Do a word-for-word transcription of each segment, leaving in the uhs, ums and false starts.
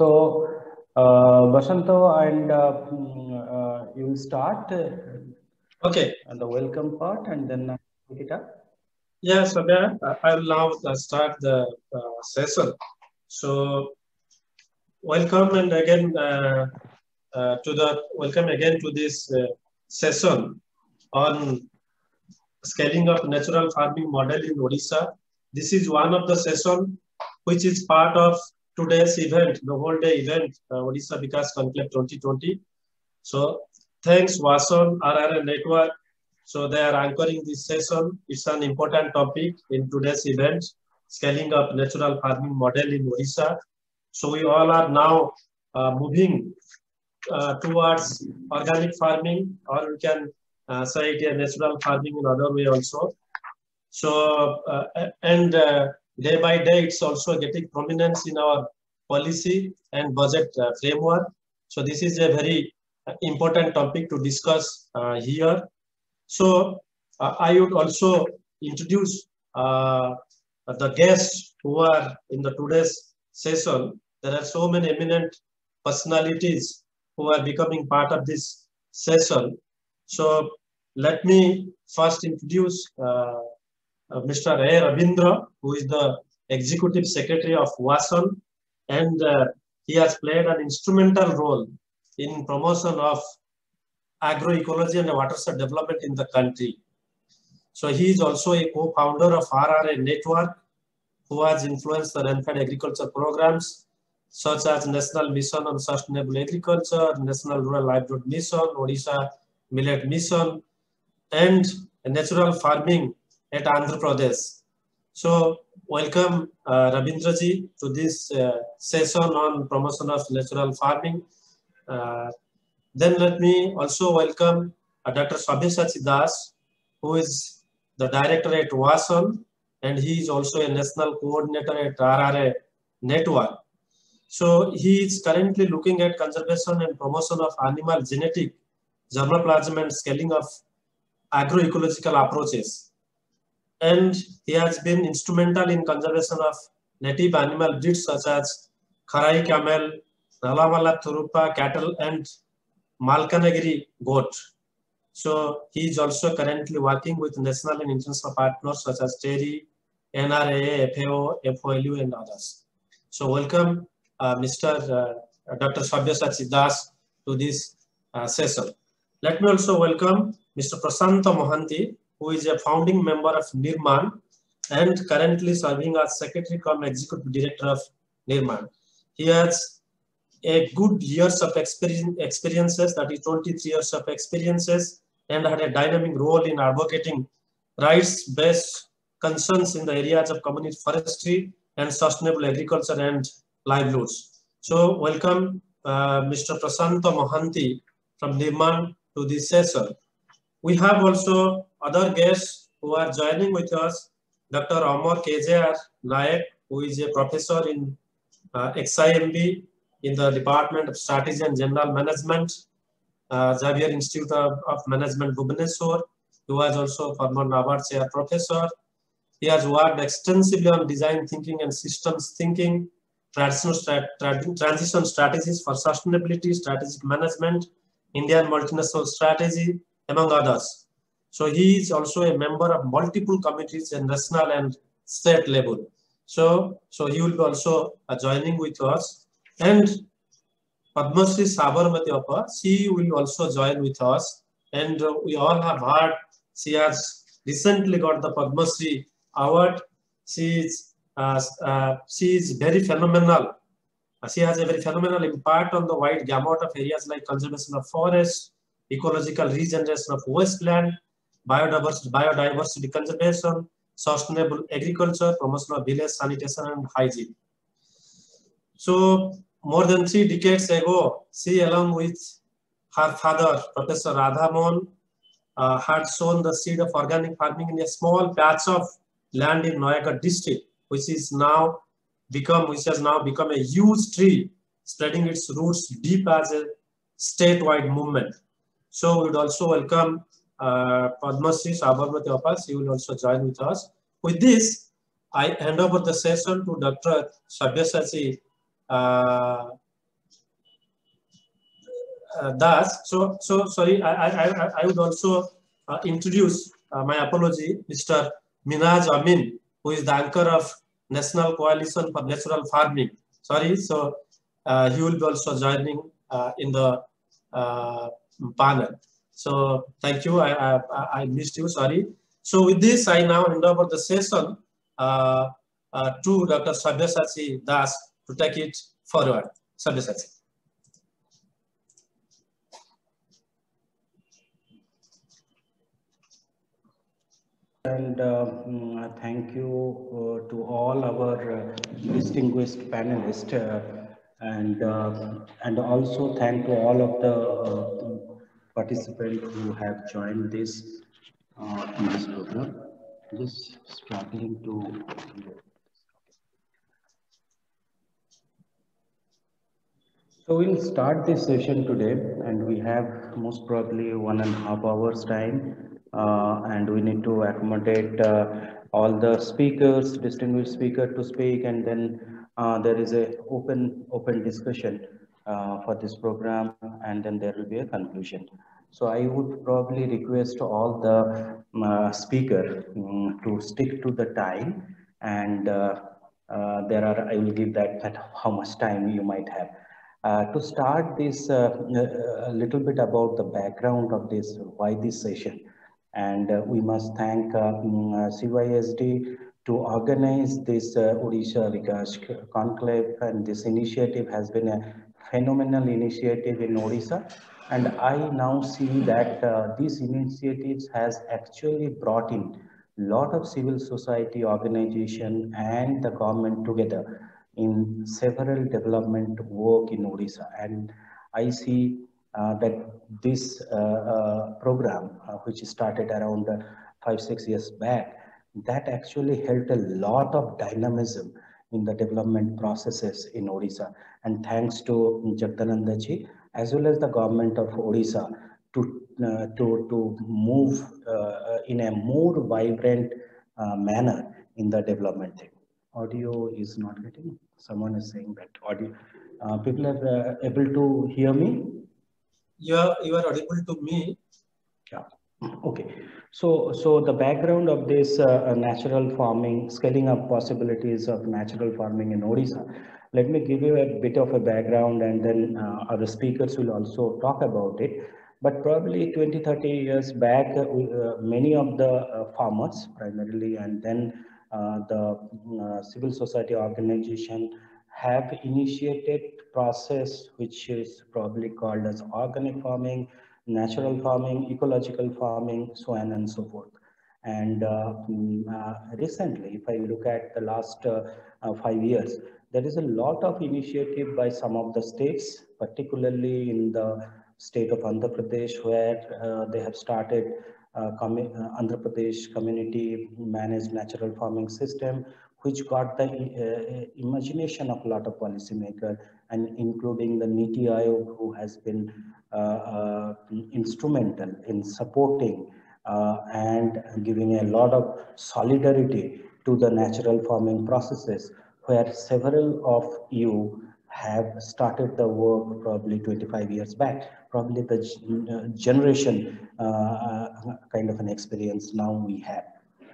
So, uh, Basanto, and uh, uh, you will start uh, Okay. the welcome part, and then uh, pick it up. Yes, Abhay, I will now uh, start the uh, session. So, welcome and again uh, uh, to the welcome again to this uh, session on scaling up natural farming model in Odisha. This is one of the session which is part of today's event, the whole day event, uh, Odisha Vikas Conclave twenty twenty. So, thanks Wason R R A Network. So they are anchoring this session. It's an important topic in today's event, scaling up natural farming model in Odisha. So we all are now uh, moving uh, towards organic farming, or we can uh, say it a natural farming in other way also. So uh, and uh, day by day, it's also getting prominence in our policy and budget uh, framework. So this is a very important topic to discuss uh, here. So uh, I would also introduce uh, the guests who are in the today's session. There are so many eminent personalities who are becoming part of this session. So let me first introduce uh, uh, Mister A. Ravindra, who is the Executive Secretary of WASON, and uh, he has played an instrumental role in promotion of agroecology and watershed development in the country. So he is also a co-founder of R R A Network, who has influenced the rampant agriculture programs such as National Mission on Sustainable Agriculture, National Rural Livelihood Mission, Odisha Millet Mission, and natural farming at Andhra Pradesh. So welcome uh, Ravindra ji to this uh, session on promotion of natural farming. Uh, Then let me also welcome uh, Doctor Sabyasachi Das, who is the director at WASON, and he is also a national coordinator at R R A Network. So he is currently looking at conservation and promotion of animal genetic, germplasm and scaling of agroecological approaches. And he has been instrumental in conservation of native animal breeds such as Kharai camel, Nalamala Thurupa cattle, and Malkanagiri goat. So he is also currently working with national and international partners such as TERI, N R A A, F A O, F O L U, and others. So welcome, uh, Mister Uh, Doctor Sabyasachi Das to this uh, session. Let me also welcome Mister Prasanta Mohanty, who is a founding member of Nirman and currently serving as Secretary cum Executive Director of Nirman. He has a good years of experience, experiences, that is twenty-three years of experiences, and had a dynamic role in advocating rights-based concerns in the areas of community forestry and sustainable agriculture and livelihoods. So welcome uh, Mister Prasanta Mohanty from Nirman to this session. We have also other guests who are joining with us, Doctor Amar K J R Nayak, who is a professor in uh, X I M B in the Department of Strategy and General Management, uh, Xavier Institute of, of Management, Bhubaneswar. He was also former NABARD chair professor. He has worked extensively on design thinking and systems thinking, transition, strat, transition strategies for sustainability, strategic management, Indian multinational strategy, among others. So he is also a member of multiple committees at national and state level. So, so he will be also uh, joining with us. And Padma Shri Sabarmati Appa, she will also join with us. And uh, we all have heard she has recently got the Padma Shri award. She is, uh, uh, she is very phenomenal. Uh, she has a very phenomenal impact on the wide gamut of areas like conservation of forests, ecological regeneration of wasteland, biodiversity, biodiversity conservation, sustainable agriculture, promotion of village sanitation and hygiene. So more than three decades ago, she, along with her father, Professor Radhamohan, uh, had sown the seed of organic farming in a small patch of land in Noyagarh district, which is now become, which has now become a huge tree, spreading its roots deep as a statewide movement. So we would also welcome uh, Padma Shri Sabarmati Appa. She will also join with us. With this, I hand over the session to Doctor Sabyasachi uh, uh, Das. So, so sorry, I, I, I, I would also uh, introduce uh, my apology, Mister Minhaj Amin, who is the anchor of National Coalition for Natural Farming. Sorry, so uh, he will be also joining uh, in the uh, panel. So thank you, I, I, I missed you, sorry. So with this, I now hand over the session uh, uh, to Doctor Sabyasachi Das to take it forward. Sabyasachi. And uh, mm, thank you uh, to all our uh, distinguished panelists, uh, and uh, and also thank to all of the uh, participants who have joined this uh, in this program. Just struggling to. So we'll start this session today, and we have most probably one and a half hours time, uh, and we need to accommodate uh, all the speakers, distinguished speaker to speak, and then uh, there is a open open discussion uh, for this program, and then there will be a conclusion. So I would probably request all the uh, speaker um, to stick to the time, and uh, uh, there are I will give that that how much time you might have. Uh, to start this, uh, a little bit about the background of this, why this session. And uh, we must thank uh, C Y S D to organize this uh, Odisha Vikas Conclave, and this initiative has been a phenomenal initiative in Odisha. And I now see that uh, these initiatives has actually brought in lot of civil society organization and the government together in several development work in Odisha. And I see uh, that this uh, uh, program, uh, which started around uh, five, six years back, that actually helped a lot of dynamism in the development processes in Odisha. And thanks to Jagdananda ji, as well as the government of Odisha, to, uh, to, to move uh, in a more vibrant uh, manner in the development thing. Audio is not getting, someone is saying that audio, uh, people are uh, able to hear me? You are, you are audible to me. Yeah. Okay. So, so the background of this uh, natural farming, scaling up possibilities of natural farming in Odisha. Let me give you a bit of a background, and then uh, other speakers will also talk about it. But probably twenty, thirty years back, uh, uh, many of the uh, farmers primarily, and then uh, the uh, civil society organization have initiated process which is probably called as organic farming, natural farming, ecological farming, so on and so forth. And uh, uh, recently, if I look at the last uh, uh, five years, there is a lot of initiative by some of the states, particularly in the state of Andhra Pradesh, where uh, they have started uh, uh, Andhra Pradesh community managed natural farming system, which got the uh, imagination of a lot of policymakers, and including the Niti Aayog, who has been uh, uh, instrumental in supporting uh, and giving a lot of solidarity to the natural farming processes, where several of you have started the work probably twenty-five years back, probably the uh, generation uh, kind of an experience now we have.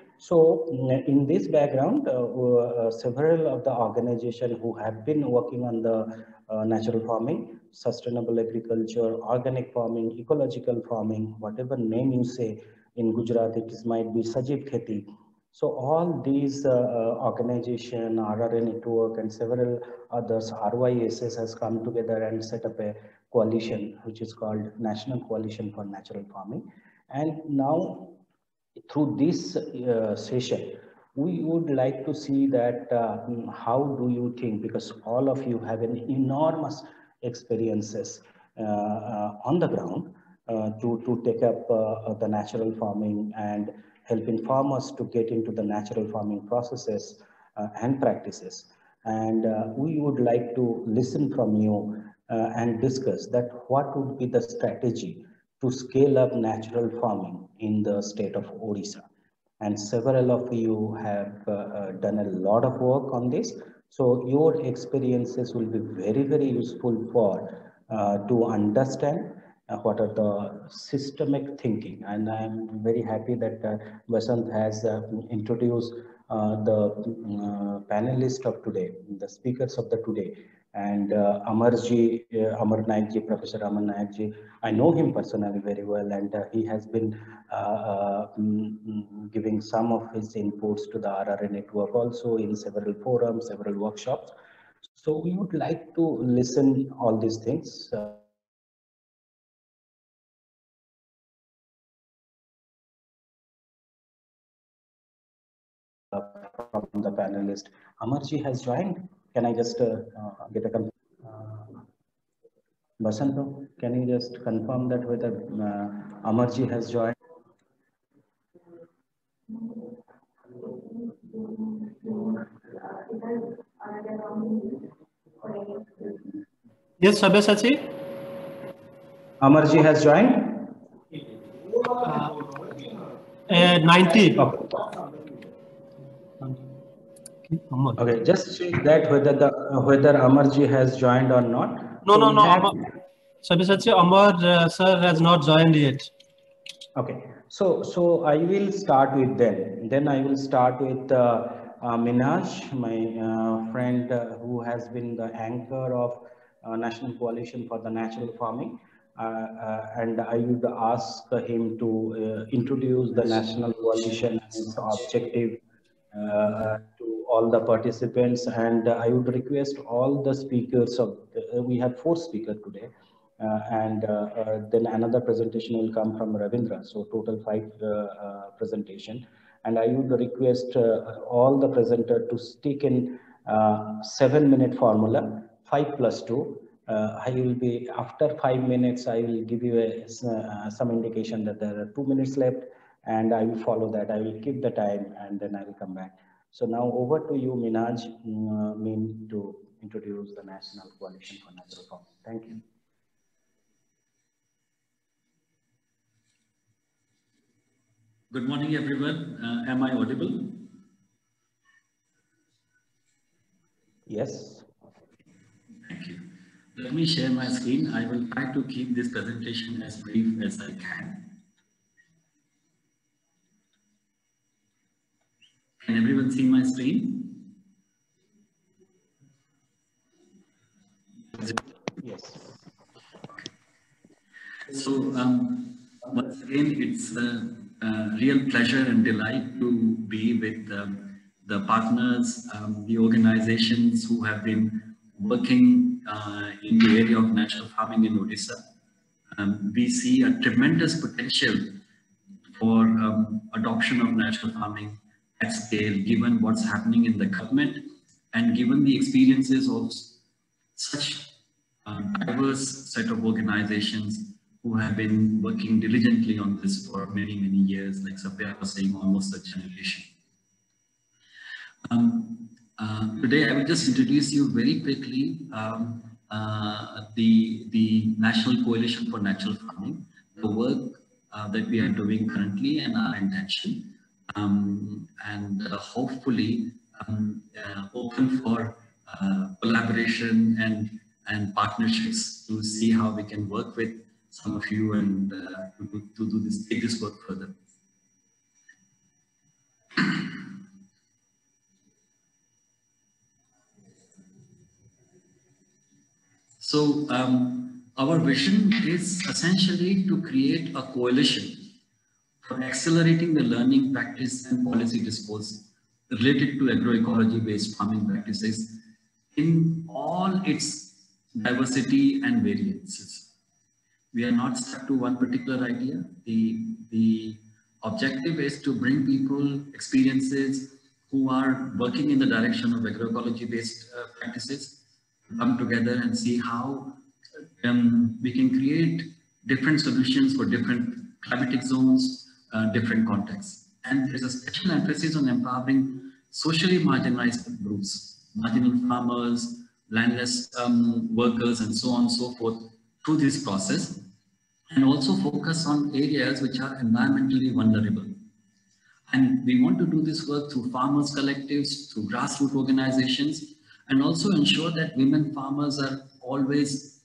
So in this background, uh, uh, several of the organizations who have been working on the uh, natural farming, sustainable agriculture, organic farming, ecological farming, whatever name you say, in Gujarat, it is, might be Sajiv Kheti. So all these uh, uh, organization, R R A network, and several others, R Y S S has come together and set up a coalition, which is called National Coalition for Natural Farming. And now, through this uh, session, we would like to see that uh, how do you think, because all of you have an enormous experiences uh, uh, on the ground uh, to, to take up uh, the natural farming and helping farmers to get into the natural farming processes uh, and practices. And uh, we would like to listen from you uh, and discuss that what would be the strategy to scale up natural farming in the state of Odisha. And several of you have uh, uh, done a lot of work on this. So your experiences will be very, very useful for uh, to understand uh, what are the systemic thinking. And I'm very happy that uh, Vasant has uh, introduced uh, the uh, panelist of today, the speakers of the today. And uh, Amarji, uh, Amar Naikji, Professor Amar Naikji, I know him personally very well, and uh, he has been uh, uh, mm, giving some of his inputs to the R R A network also in several forums, several workshops. So we would like to listen all these things. Uh, from the panelist. Amarji has joined. Can I just uh, uh, get a uh, Basanto, can you just confirm that whether uh, Amarji has joined? Yes, Sabyasachi. Amarji has joined? Uh, uh, ninety. Okay. Okay, just check that whether the uh, whether Amarji has joined or not. No, so no, no. Have... Sabyasachi, Amar uh, sir has not joined yet. Okay, so so I will start with them. Then I will start with uh, uh, Minhaj, my uh, friend uh, who has been the anchor of uh, National Coalition for the Natural Farming. Uh, uh, and I would ask him to uh, introduce the National Coalition and its objective uh, to all the participants. And I would request all the speakers of, uh, we have four speakers today. Uh, and uh, uh, then another presentation will come from Ravindra. So total five uh, uh, presentation. And I would request uh, all the presenter to stick in uh, seven minute formula, five plus two. Uh, I will be, after five minutes, I will give you a, uh, some indication that there are two minutes left, and I will follow that. I will keep the time, and then I will come back. So now over to you, Minhaj, uh, mean to introduce the National Coalition for Natural Farming. Thank you. Good morning, everyone. Uh, am I audible? Yes. Thank you. Let me share my screen. I will try to keep this presentation as brief as I can. Can everyone see my screen? Yes. Okay. So, um, once again, it's a, a real pleasure and delight to be with um, the partners, um, the organizations who have been working uh, in the area of natural farming in Odisha. Um, we see a tremendous potential for um, adoption of natural farming at scale, given what's happening in the government and given the experiences of such a diverse set of organizations who have been working diligently on this for many, many years, like Sabya was saying, almost a generation. Um, uh, today, I will just introduce you very quickly um, uh, the, the National Coalition for Natural Farming, the work uh, that we are doing currently and our intention, um, and uh, hopefully um, uh, open for uh, collaboration and, and partnerships to see how we can work with some of you and uh, to, to do this, take this work further. So um, our vision is essentially to create a coalition for accelerating the learning, practice and policy discourse related to agroecology based farming practices in all its diversity and variances. We are not stuck to one particular idea. The, the objective is to bring people experiences who are working in the direction of agroecology based uh, practices, come together and see how um, we can create different solutions for different climatic zones, uh, different contexts. And there's a special emphasis on empowering socially marginalized groups, marginal farmers, landless um, workers, and so on and so forth through this process, and also focus on areas which are environmentally vulnerable. And we want to do this work through farmers collectives, through grassroots organizations, and also ensure that women farmers are always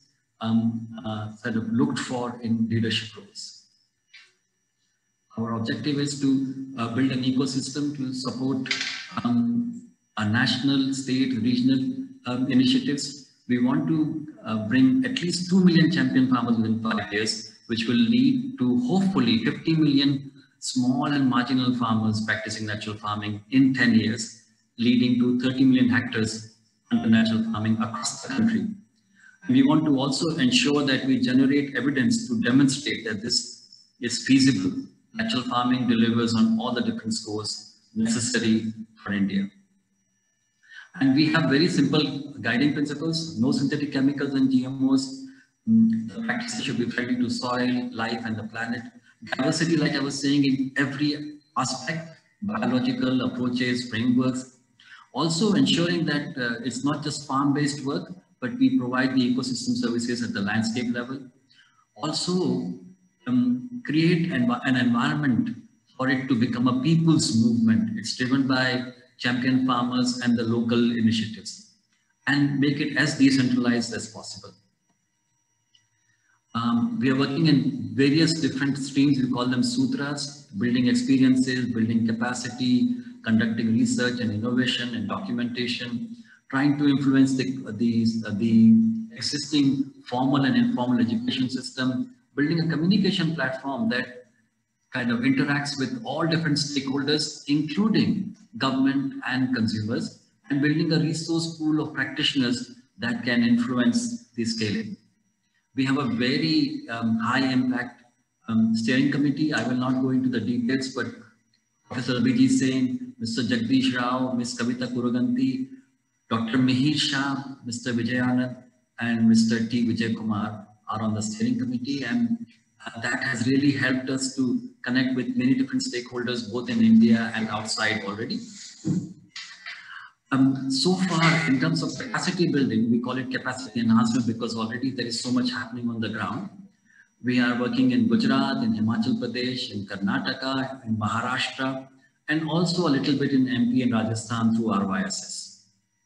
um, uh, sort of looked for in leadership roles. Our objective is to uh, build an ecosystem to support um, a national, state, regional um, initiatives. We want to uh, bring at least two million champion farmers within five years, which will lead to hopefully fifty million small and marginal farmers practicing natural farming in ten years, leading to thirty million hectares under natural farming across the country. We want to also ensure that we generate evidence to demonstrate that this is feasible. Natural farming delivers on all the different scores necessary for India. And we have very simple guiding principles: no synthetic chemicals and G M Os. The practices should be friendly to soil, life, and the planet. Diversity, like I was saying, in every aspect, biological approaches, frameworks. Also ensuring that uh, it's not just farm-based work, but we provide the ecosystem services at the landscape level. Also, um, create an, an environment for it to become a people's movement. It's driven by champion farmers and the local initiatives, and make it as decentralized as possible. Um, we are working in various different streams. We call them sutras: building experiences, building capacity, conducting research and innovation and documentation, trying to influence the, the, the existing formal and informal education system, building a communication platform that kind of interacts with all different stakeholders, including government and consumers, and building a resource pool of practitioners that can influence the scaling. We have a very um, high impact um, steering committee. I will not go into the details, but Professor Abhijit Sen, Mister Jagdish Rao, Miz Kavita Kuruganti, Doctor Mihir Shah, Mister Vijayanand, and Mister T. Vijay Kumar are on the steering committee, and uh, that has really helped us to connect with many different stakeholders, both in India and outside already. Um, so far, in terms of capacity building, we call it capacity enhancement because already there is so much happening on the ground. We are working in Gujarat, in Himachal Pradesh, in Karnataka, in Maharashtra, and also a little bit in M P and Rajasthan through R Y S S.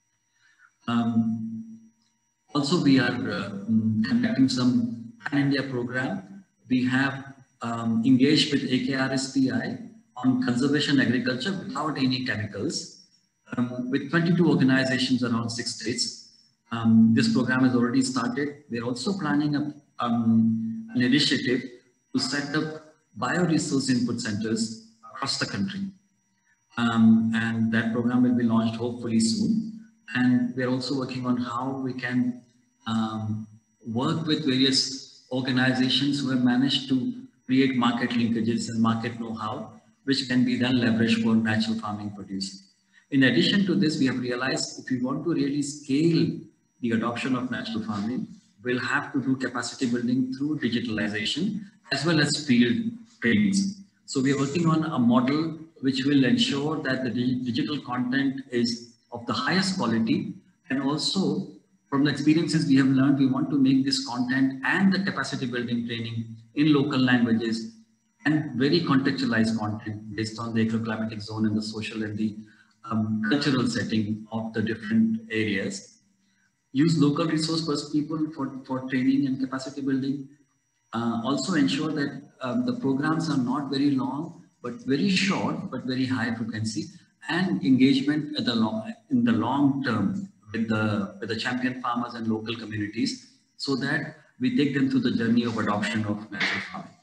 Um, also, we are uh, conducting some Pan-India program. We have um, engaged with A K R S T I on conservation agriculture without any chemicals. Um, with twenty-two organizations around six states. Um, this program has already started. We're also planning a, um, an initiative to set up bioresource input centers across the country. Um, and that program will be launched hopefully soon. And we're also working on how we can um, work with various organizations who have managed to create market linkages and market know-how, which can be then leveraged for natural farming produce. In addition to this, we have realized if we want to really scale the adoption of natural farming, we'll have to do capacity building through digitalization as well as field trainings. So we are working on a model which will ensure that the digital content is of the highest quality, and also from the experiences we have learned, we want to make this content and the capacity building training in local languages and very contextualized content based on the agroclimatic zone and the social and the Um, cultural setting of the different areas. Use local resource first people for, for training and capacity building. Uh, also ensure that um, the programs are not very long, but very short, but very high frequency, and engagement at the long, in the long term with the, with the champion farmers and local communities, so that we take them through the journey of adoption of natural farming.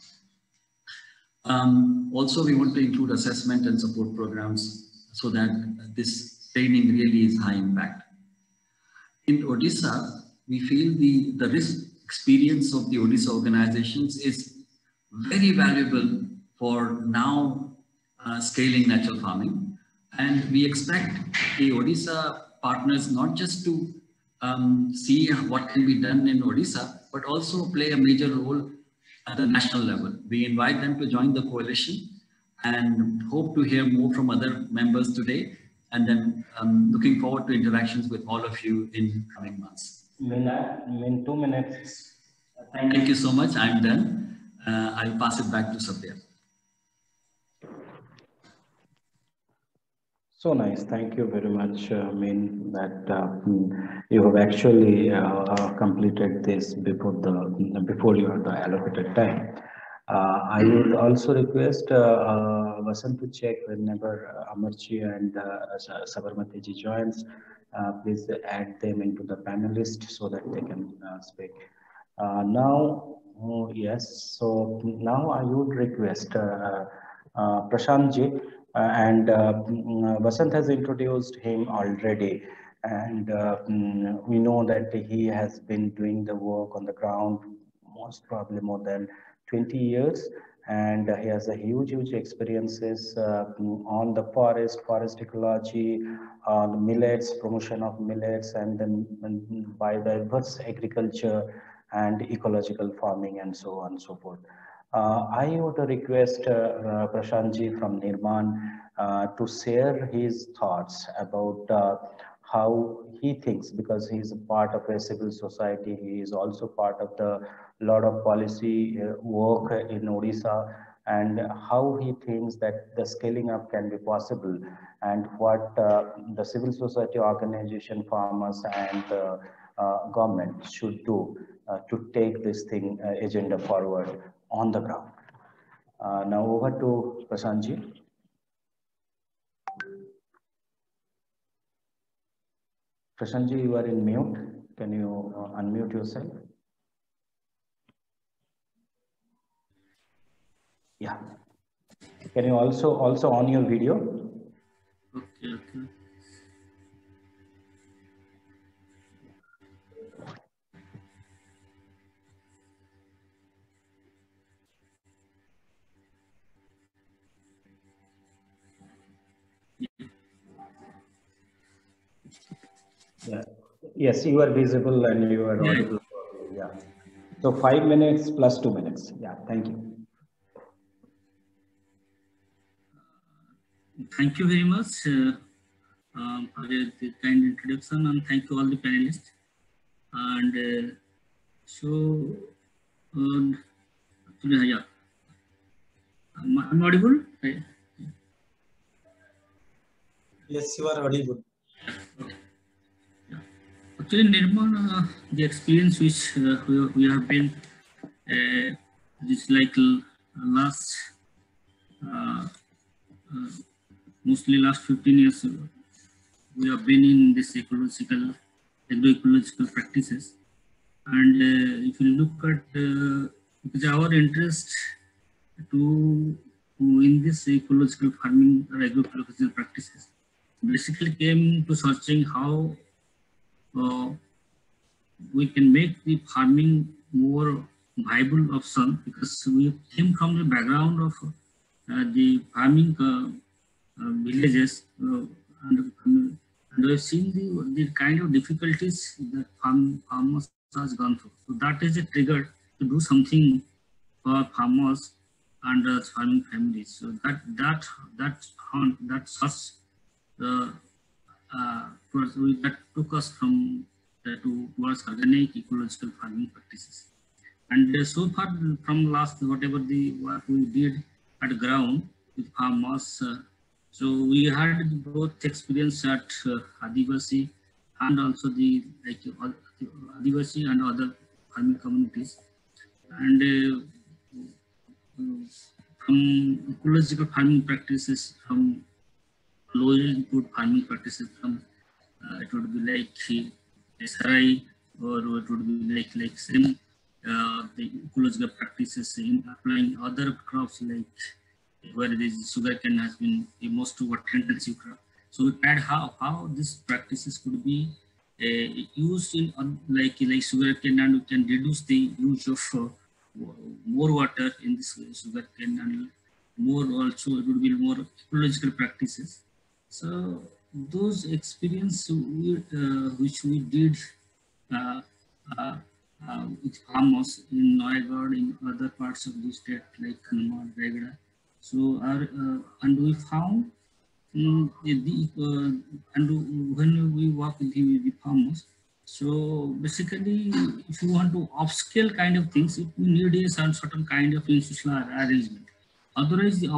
Um, also, we want to include assessment and support programs so that this training really is high impact. In Odisha, we feel the, the risk experience of the Odisha organizations is very valuable for now uh, scaling natural farming. And we expect the Odisha partners not just to um, see what can be done in Odisha, but also play a major role at the national level. We invite them to join the coalition and hope to hear more from other members today. And then um, looking forward to interactions with all of you in coming months. In two minutes. Thank, Thank you so much. I'm done. Uh, I'll pass it back to Satya. So nice. Thank you very much. Uh, I mean that uh, you have actually uh, uh, completed this before the before your the allocated time. Uh, I would also request uh, uh, Vasant to check whenever uh, Amarji and uh, Sa- Sabarmati ji joins. Uh, please add them into the panelist so that they can uh, speak. Uh, now, oh, yes. So now I would request uh, uh, Prashant ji, uh, and uh, mm, uh, Vasant has introduced him already, and uh, mm, we know that he has been doing the work on the ground most probably more than twenty years, and uh, he has a huge, huge experiences uh, mm, on the forest, forest ecology, on millets, promotion of millets, and then mm, biodiverse agriculture and ecological farming and so on and so forth. Uh, I would request uh, uh, Prashant ji from Nirman uh, to share his thoughts about uh, how he thinks, because he is a part of a civil society. He is also part of the lot of policy uh, work in Odisha, and how he thinks that the scaling up can be possible, and what uh, the civil society organization, farmers, and uh, uh, government should do uh, to take this thing uh, agenda forward on the ground. Uh, now over to Prashantji. Prashantji, you are in mute. Can you uh, unmute yourself? Yeah. Can you also also on your video? Okay, okay. Yeah. Yes, you are visible and you are audible. Yeah. So five minutes plus two minutes. Yeah. Thank you. Thank you very much uh, um, for the kind introduction, and thank you all the panelists. And uh, so, uh, yeah, I'm audible? Right? Yes, you are audible. Okay. Yeah. Actually, Nirman, uh, the experience which uh, we, we have been, uh, this like last, uh, uh, mostly last fifteen years, uh, we have been in this ecological, agroecological practices. And uh, if you look at, uh, because our interest to, to in this ecological farming or agroecological practices basically came to searching how uh, we can make the farming more viable option, because we came from the background of uh, the farming uh, uh, villages, uh, and, and we've seen the, the kind of difficulties that farm, farmers has gone through. So that is a trigger to do something for farmers and uh, farming families. So that that that that such uh, uh, towards, that took us from uh, to towards organic ecological farming practices. And uh, so far from last whatever the work we did at ground with farmers, uh, so we had both experience at uh, Adivasi and also the like uh, Adivasi and other farming communities. And uh, uh, from ecological farming practices, from low input farming practices, from uh, it would be like S R I, or it would be like like same uh, the ecological practices in applying other crops, like where this sugarcane has been the most water intensive crop. So we had how how these practices could be uh, used in uh, like like sugarcane, and we can reduce the use of uh, more water in this sugarcane, and more also it would be more ecological practices. So those experience we, uh, which we did uh, uh, uh, with farmers in Noigad, in other parts of the state like Kanmar, Raigada. So our uh, and we found um, the, uh, and when we work with the, the farmers, so basically if you want to upscale kind of things, it we need a certain kind of institutional arrangement. Otherwise, the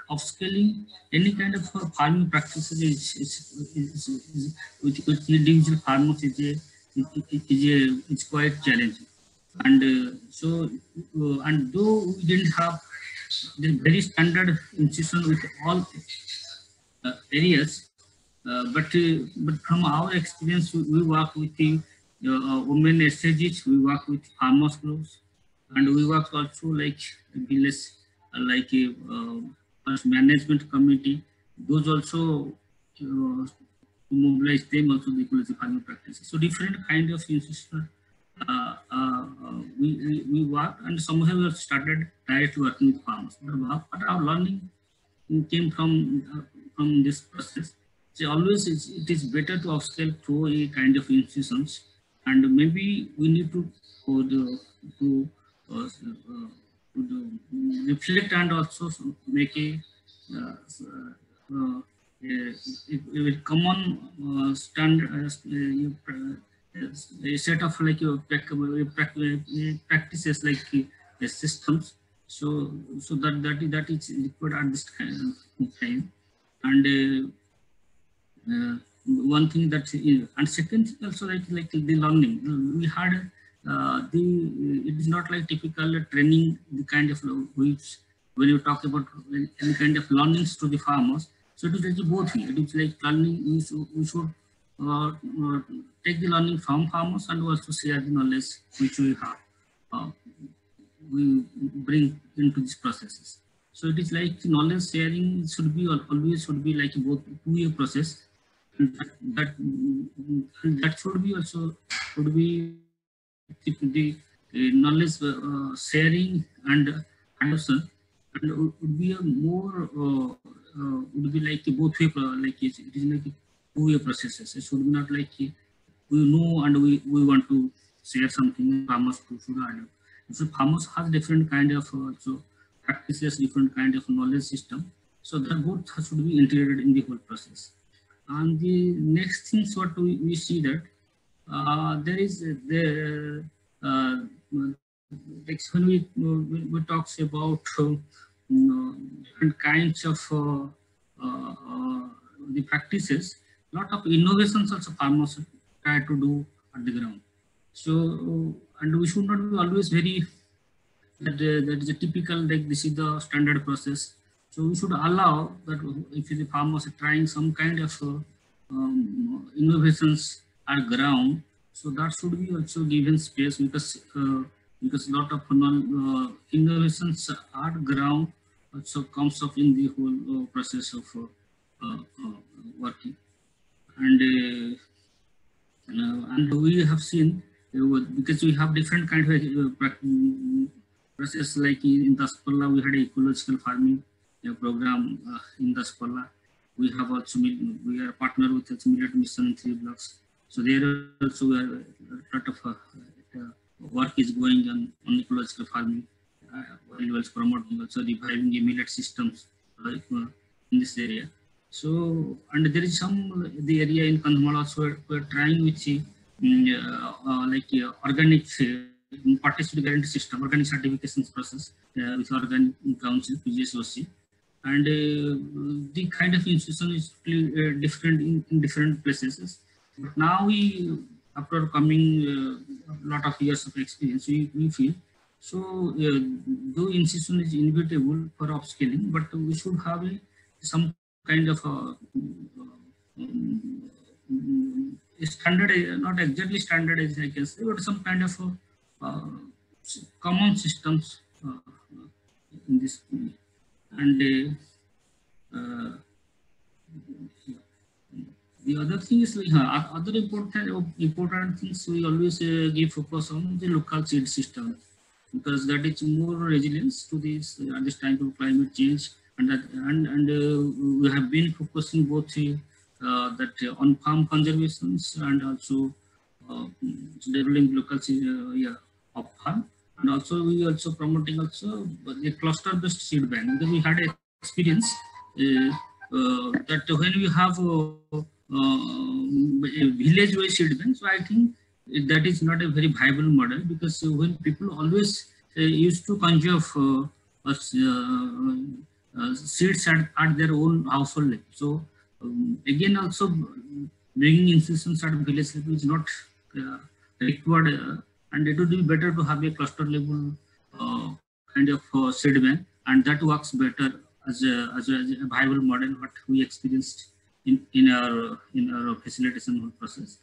upscaling any kind of farming practices is, is, is, is, is with, with individual farmers is a, is, a, is quite challenging. And uh, so, uh, and though we didn't have the very standard institution with all uh, areas, uh, but uh, but from our experience, we, we work with the uh, women S H Gs, we work with farmers groups, and we work also like village, uh, like a uh, management committee. Those also uh, mobilize them also the ecology farming practices. So different kind of institutions. Uh, uh, uh, we, we, we work, and somehow we have started directly working with farmers. But our learning came from uh, from this process. So always it's, it is better to upscale through a kind of institutions, and maybe we need to uh, the, to, uh, uh, to reflect and also make a, uh, uh, a, a, a common uh, standard. Uh, a set of like uh, practices like uh, systems, so so that that is, that is required at this time. And uh, uh, one thing that is, and second thing also like like the learning. We had uh, the it is not like typical training, the kind of which when you talk about any kind of learnings to the farmers. So it is like both. It is like learning. We should, we should Uh, uh, take the learning from farmers and also share the knowledge which we have, uh, we bring into these processes. So it is like knowledge sharing should be always should be like both two-way process, and that, that that should be also should be the uh, knowledge uh, sharing and adoption, and would be a more uh, uh, would be like both way, like it is like two-way processes. It should be not like we know and we, we want to share something, farmers should adopt. So farmers has different kind of uh, so practices, different kind of knowledge system. So that both should be integrated in the whole process. And the next things what we, we see that uh, there is the uh, like when we, we, we talk about uh, you know, different kinds of uh, uh, uh, the practices. Lot of innovations also farmers try to do at the ground. So, and we should not be always very that uh, that is a typical like this is the standard process. So we should allow that if the farmers are trying some kind of uh, um, innovations at ground, so that should be also given space, because uh, because a lot of uh, innovations at ground also comes up in the whole uh, process of uh, uh, uh, working. And uh, uh, and we have seen uh, because we have different kind of uh, process, like in Daspalla we had a ecological farming uh, program uh, in Daspalla. We have also we are partner with the Millet Mission in three blocks. So there also we are, a lot of uh, uh, work is going on on ecological farming, uh, while also promoting also reviving the millet systems uh, in this area. So, and there is some the area in Kandhamal also we're trying with uh, uh, like uh, organic uh, participatory guarantee system, organic certifications process uh, with Organic Council P G S O C, and uh, the kind of institution is uh, different in, in different places. But now we, after coming a uh, lot of years of experience, we, we feel so uh, though institution is inevitable for upscaling, but we should have a, some kind of a, um, standard, not exactly standard as I can say, but some kind of a, uh, common systems uh, in this. And uh, uh, the other thing is like uh, other important important things we always uh, give focus on the local seed system, because that is more resilience to this uh, at this time of climate change. And that, and, and uh, we have been focusing both uh, that uh, on farm conservations and also uh, developing local uh, yeah, of farm, and also we also promoting also the cluster based seed bank, because we had experience uh, uh, that when we have uh, uh, a village wise seed bank. So I think that is not a very viable model, because when people always uh, used to conserve uh, us, uh, uh, seeds at, at their own household level. So um, again, also bringing institutions at village level is not uh, required, uh, and it would be better to have a cluster level uh, kind of uh, seed bank, and that works better as a, as a, as a viable model what we experienced in in our in our facilitation process.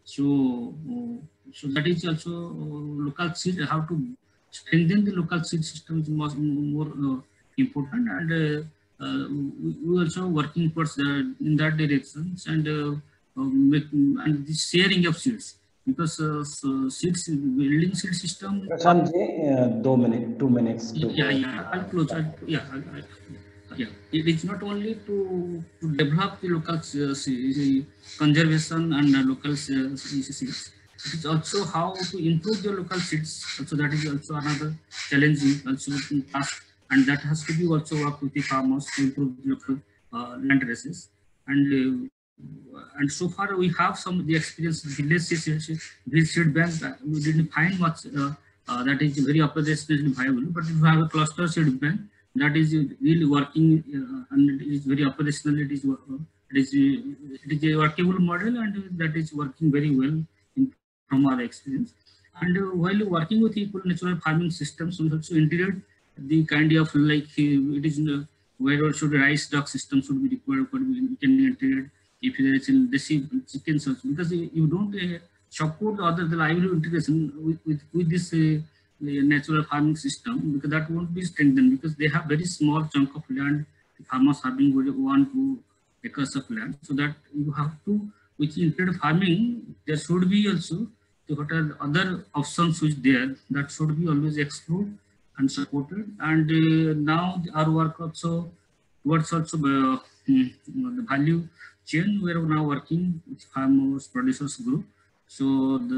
So uh, so that is also uh, local seed, how to strengthen the local seed system is more, more uh, important, and uh, uh, we, we also working towards uh, in that directions, and uh, uh, make, and the sharing of seeds, because uh, so seeds building seed system. Prashant ji, uh, two minutes, two minutes. To yeah, yeah, I'll close. I'll, yeah, I'll, I'll, yeah. It is not only to, to develop the local uh, conservation and uh, local uh, seeds. It is also how to improve the local seeds. Also, that is also another challenging also task, and that has to be also work with the farmers to improve the local uh, land races. And uh, and so far we have some of the experience village seed bank. We didn't find much. Uh, Uh, that is very operationally viable, but if you have a cluster seed bank that is really working uh, and it is very operational, it is it is it is a workable model, and that is working very well in, from our experience. And uh, while working with equal natural farming systems, we also integrate the kind of like uh, it is uh, where should rice duck system should be required, but we can integrate if there is a desi chicken source, because you don't uh, support other the livelihood integration with, with, with this uh, natural farming system, because that won't be strengthened, because they have very small chunk of land. The farmers having one, two acres of land, so that you have to, with integrated farming, there should be also the what are the other options which there that should be always explored and supported. And uh, now our work also towards also uh, the value chain, where we're now working with farmers producers group. So the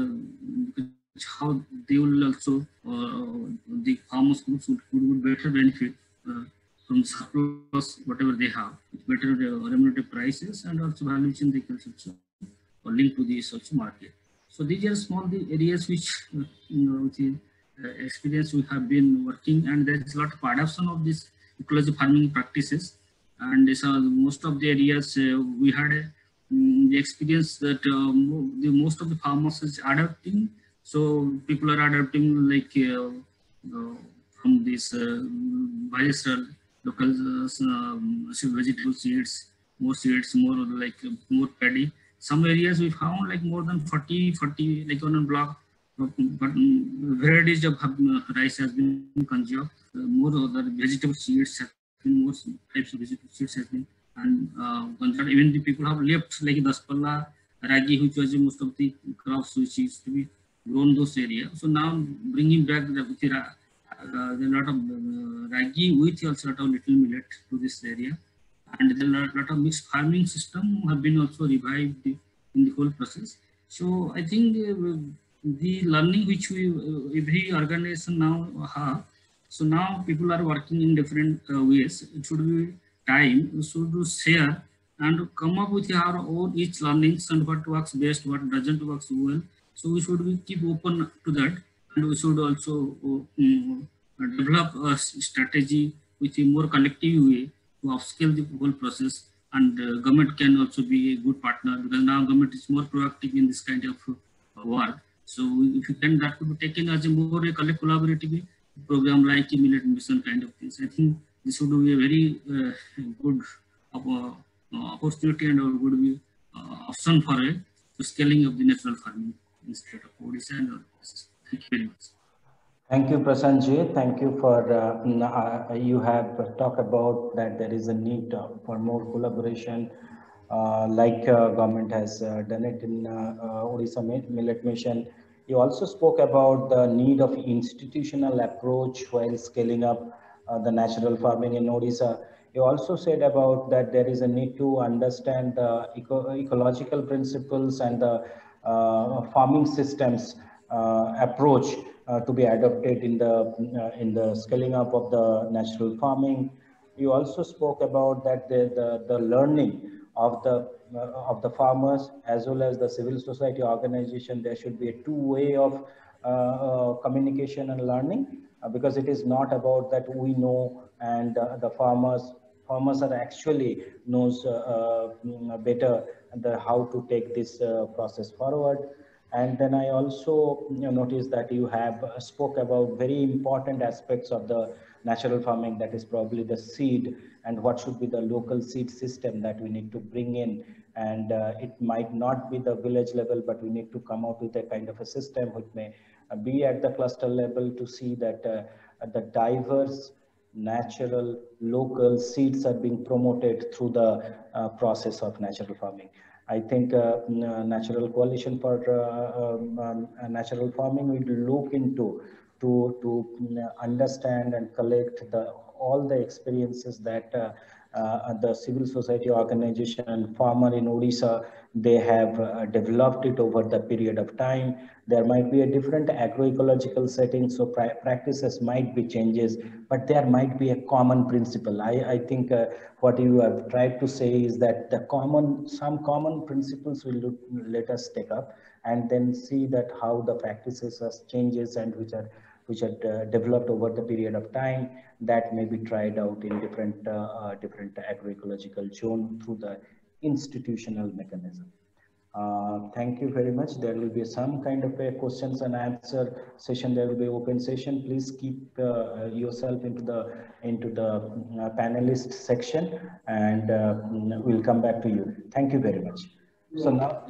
how they will also uh, the farmers groups would, would better benefit uh, from surplus whatever they have, with better uh, remunerative prices, and also value chain they can also link to this also market. So these are small the areas which uh, you know, which is uh, experience we have been working, and there is a lot of adoption of this ecology farming practices. And so most of the areas uh, we had a the experience that uh, the most of the farmers is adapting. So people are adapting like uh, uh, from this uh, various uh, local uh, um, vegetable seeds, more seeds, more like uh, more paddy. Some areas we found like more than forty, forty like on a block, but varieties of uh, rice has been consumed. Uh, more other vegetable seeds have been, more types of vegetable seeds have been. And uh, even the people have left like daspalla, ragi, which was most of the crops which used to be grown those areas. So now bringing back the, the uh, there are a lot of uh, ragi with also a lot of little millet to this area, and there are a lot of mixed farming system have been also revived in the whole process. So I think uh, the learning which we uh, every organization now have. So now people are working in different uh, ways. It should be time we should share and come up with our own each learnings and what works best, what doesn't work so well. So we should be keep open to that, and we should also um, develop a strategy with a more collective way to upscale the whole process. And uh, government can also be a good partner, because now government is more proactive in this kind of uh, work. So if you can, that could be taken as a more a collaborative program like a millet mission kind of things. I think this would be a very uh, good uh, opportunity, and would be uh, option for a scaling of the natural farming in state of Odisha and others. Thank you very much. Thank you, Prashant ji. Thank you for uh, uh, you have talked about that there is a need uh, for more collaboration, uh, like uh, government has uh, done it in uh, uh, Odisha Millet Mission. You also spoke about the need of institutional approach while scaling up uh, the natural farming in Odisha. You also said about that there is a need to understand the eco ecological principles and the uh, farming systems uh, approach uh, to be adopted in the uh, in the scaling up of the natural farming. You also spoke about that the the, the learning of the uh, of the farmers as well as the civil society organization. There should be a two way of uh, uh, communication and learning, uh, because it is not about that we know and uh, the farmers farmers are actually knows uh, uh, better the how to take this uh, process forward. And then I also you know, noticed that you have uh, spoke about very important aspects of the natural farming, that is probably the seed and what should be the local seed system that we need to bring in. And uh, it might not be the village level, but we need to come out with a kind of a system which may uh, be at the cluster level to see that uh, the diverse natural local seeds are being promoted through the uh, process of natural farming. I think uh, Natural Coalition for uh, um, um, Natural Farming will look into to to understand and collect the all the experiences that uh, uh, the civil society organization and farmer in Odisha they have uh, developed it over the period of time. There might be a different agroecological setting, so pra practices might be changes, but there might be a common principle. I, I think uh, what you have tried to say is that the common, some common principles will look, let us take up and then see that how the practices are changes and which are which are uh, developed over the period of time that may be tried out in different uh, uh, different agroecological zone through the institutional mechanism. Uh, thank you very much. There will be some kind of a questions and answer session. There will be open session. Please keep uh, yourself into the into the uh, panelist section, and uh, we'll come back to you. Thank you very much. So now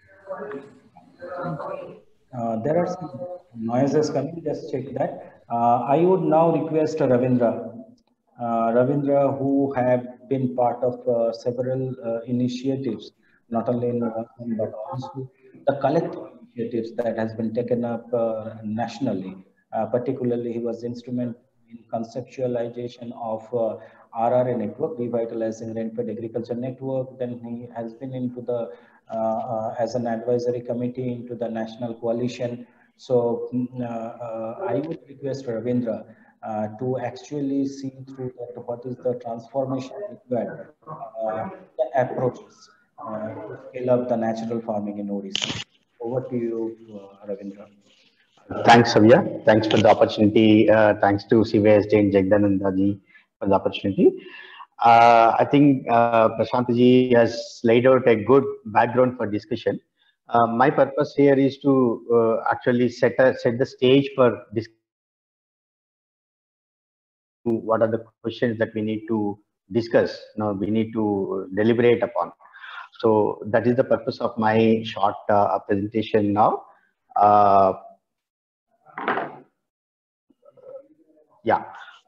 uh, there are some noises coming. Just check that. Uh, I would now request Ravindra. Uh, Ravindra, who have been part of uh, several uh, initiatives, not only in Vodafone, but also the collective initiatives that has been taken up uh, nationally. Uh, particularly, he was instrumental in conceptualization of uh, R R A network, revitalizing rain-fed agriculture network. Then he has been into the uh, uh, as an advisory committee into the national coalition. So uh, uh, I would request Ravindra uh, to actually see through that what is the transformation required, uh, the approaches uh, to scale up the natural farming in Odisha. Over to you, uh, Ravindra. Thanks, Savya. Thanks for the opportunity. Uh, thanks to C V S J and Jagdananda ji for the opportunity. Uh, I think uh, Prashant ji has laid out a good background for discussion. Uh, my purpose here is to uh, actually set a, set the stage for discussion. What are the questions that we need to discuss? Now we need to deliberate upon. So that is the purpose of my short uh, presentation now. Uh, yeah.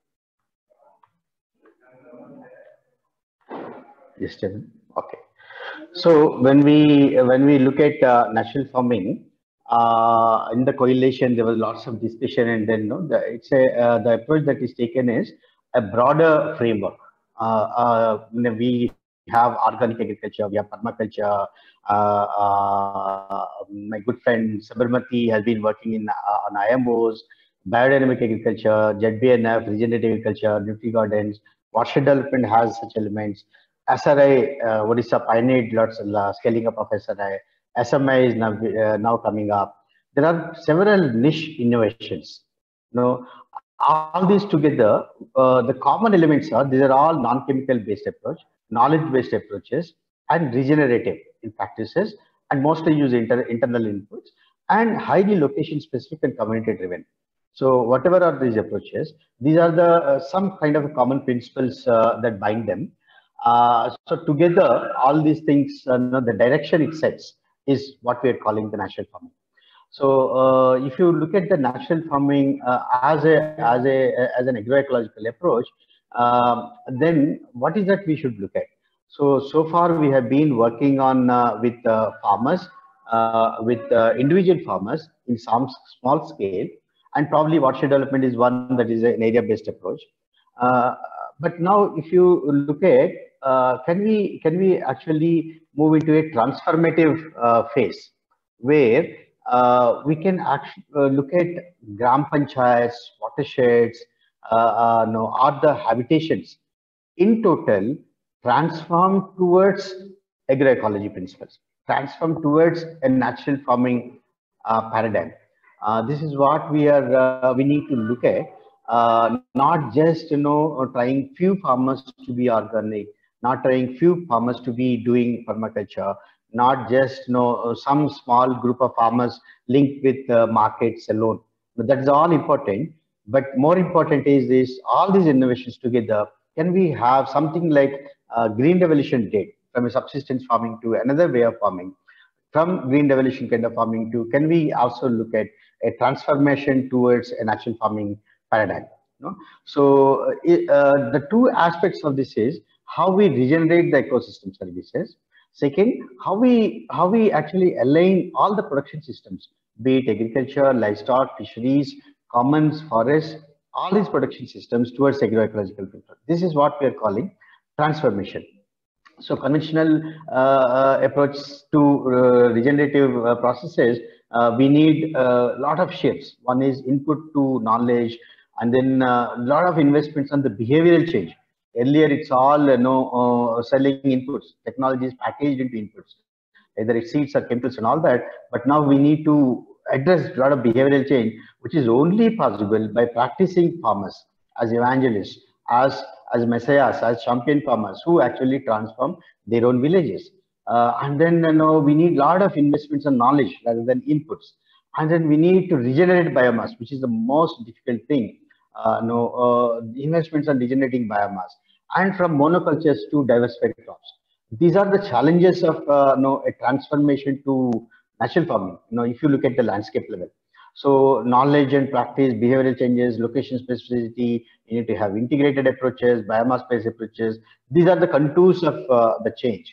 Yes, okay. So when we when we look at uh, national farming uh, in the coalition, there was lots of discussion, and then no, the, it's a uh, the approach that is taken is a broader framework. Uh, uh, we have organic agriculture, we have permaculture. Uh, uh, my good friend Sabarmati has been working in uh, on I M Os, biodynamic agriculture, Z B N F, regenerative agriculture, Nutri Gardens. Watershed development has such elements. S R I, uh, Odisha pioneered lots of uh, scaling up of S R I. S M I is now, uh, now coming up. There are several niche innovations. You know, all these together, uh, the common elements are, these are all non-chemical based approach, knowledge-based approaches, and regenerative in practices, and mostly use inter internal inputs, and highly location-specific and community-driven. So whatever are these approaches, these are the uh, some kind of common principles uh, that bind them. Uh, so together, all these things, uh, you know, the direction it sets is what we are calling the natural farming. So uh, if you look at the natural farming uh, as a as a as an agroecological approach, um, then what is that we should look at? So so far we have been working on uh, with uh, farmers, uh, with uh, individual farmers in some small scale, and probably watershed development is one that is an area-based approach. Uh, but now, if you look at, uh, can we can we actually move into a transformative uh, phase where uh, we can actually uh, look at gram panchayats, watersheds, uh, uh, no, or the habitations in total transform towards agroecology principles, transform towards a natural farming uh, paradigm. Uh, this is what we are uh, we need to look at. uh, not just, you know, trying few farmers to be organic, not trying few farmers to be doing permaculture, not just, you know, some small group of farmers linked with uh, markets alone. But that's all important. But more important is this, all these innovations together, can we have something like uh, green revolution did from a subsistence farming to another way of farming, from green revolution kind of farming to, can we also look at a transformation towards a natural farming paradigm? No? So uh, the two aspects of this is how we regenerate the ecosystem services. Second, how we how we actually align all the production systems, be it agriculture, livestock, fisheries, commons, forests, all these production systems towards agroecological filter. This is what we are calling transformation. So conventional uh, uh, approach to uh, regenerative uh, processes, uh, we need a lot of shifts. One is input to knowledge, and then a uh, lot of investments on the behavioral change. Earlier, it's all you know uh, selling inputs, technology is packaged into inputs, either it's seeds or chemicals and all that. But now we need to address a lot of behavioral change, which is only possible by practicing farmers as evangelists, as as messiahs, as champion farmers who actually transform their own villages. Uh, and then you know we need a lot of investments and knowledge rather than inputs. And then we need to regenerate biomass, which is the most difficult thing. Uh, no, uh, investments on regenerating biomass, and from monocultures to diversified crops. These are the challenges of uh, no, a transformation to natural farming. You know, if you look at the landscape level. So knowledge and practice, behavioral changes, location specificity, you need to have integrated approaches, biomass-based approaches. These are the contours of uh, the change.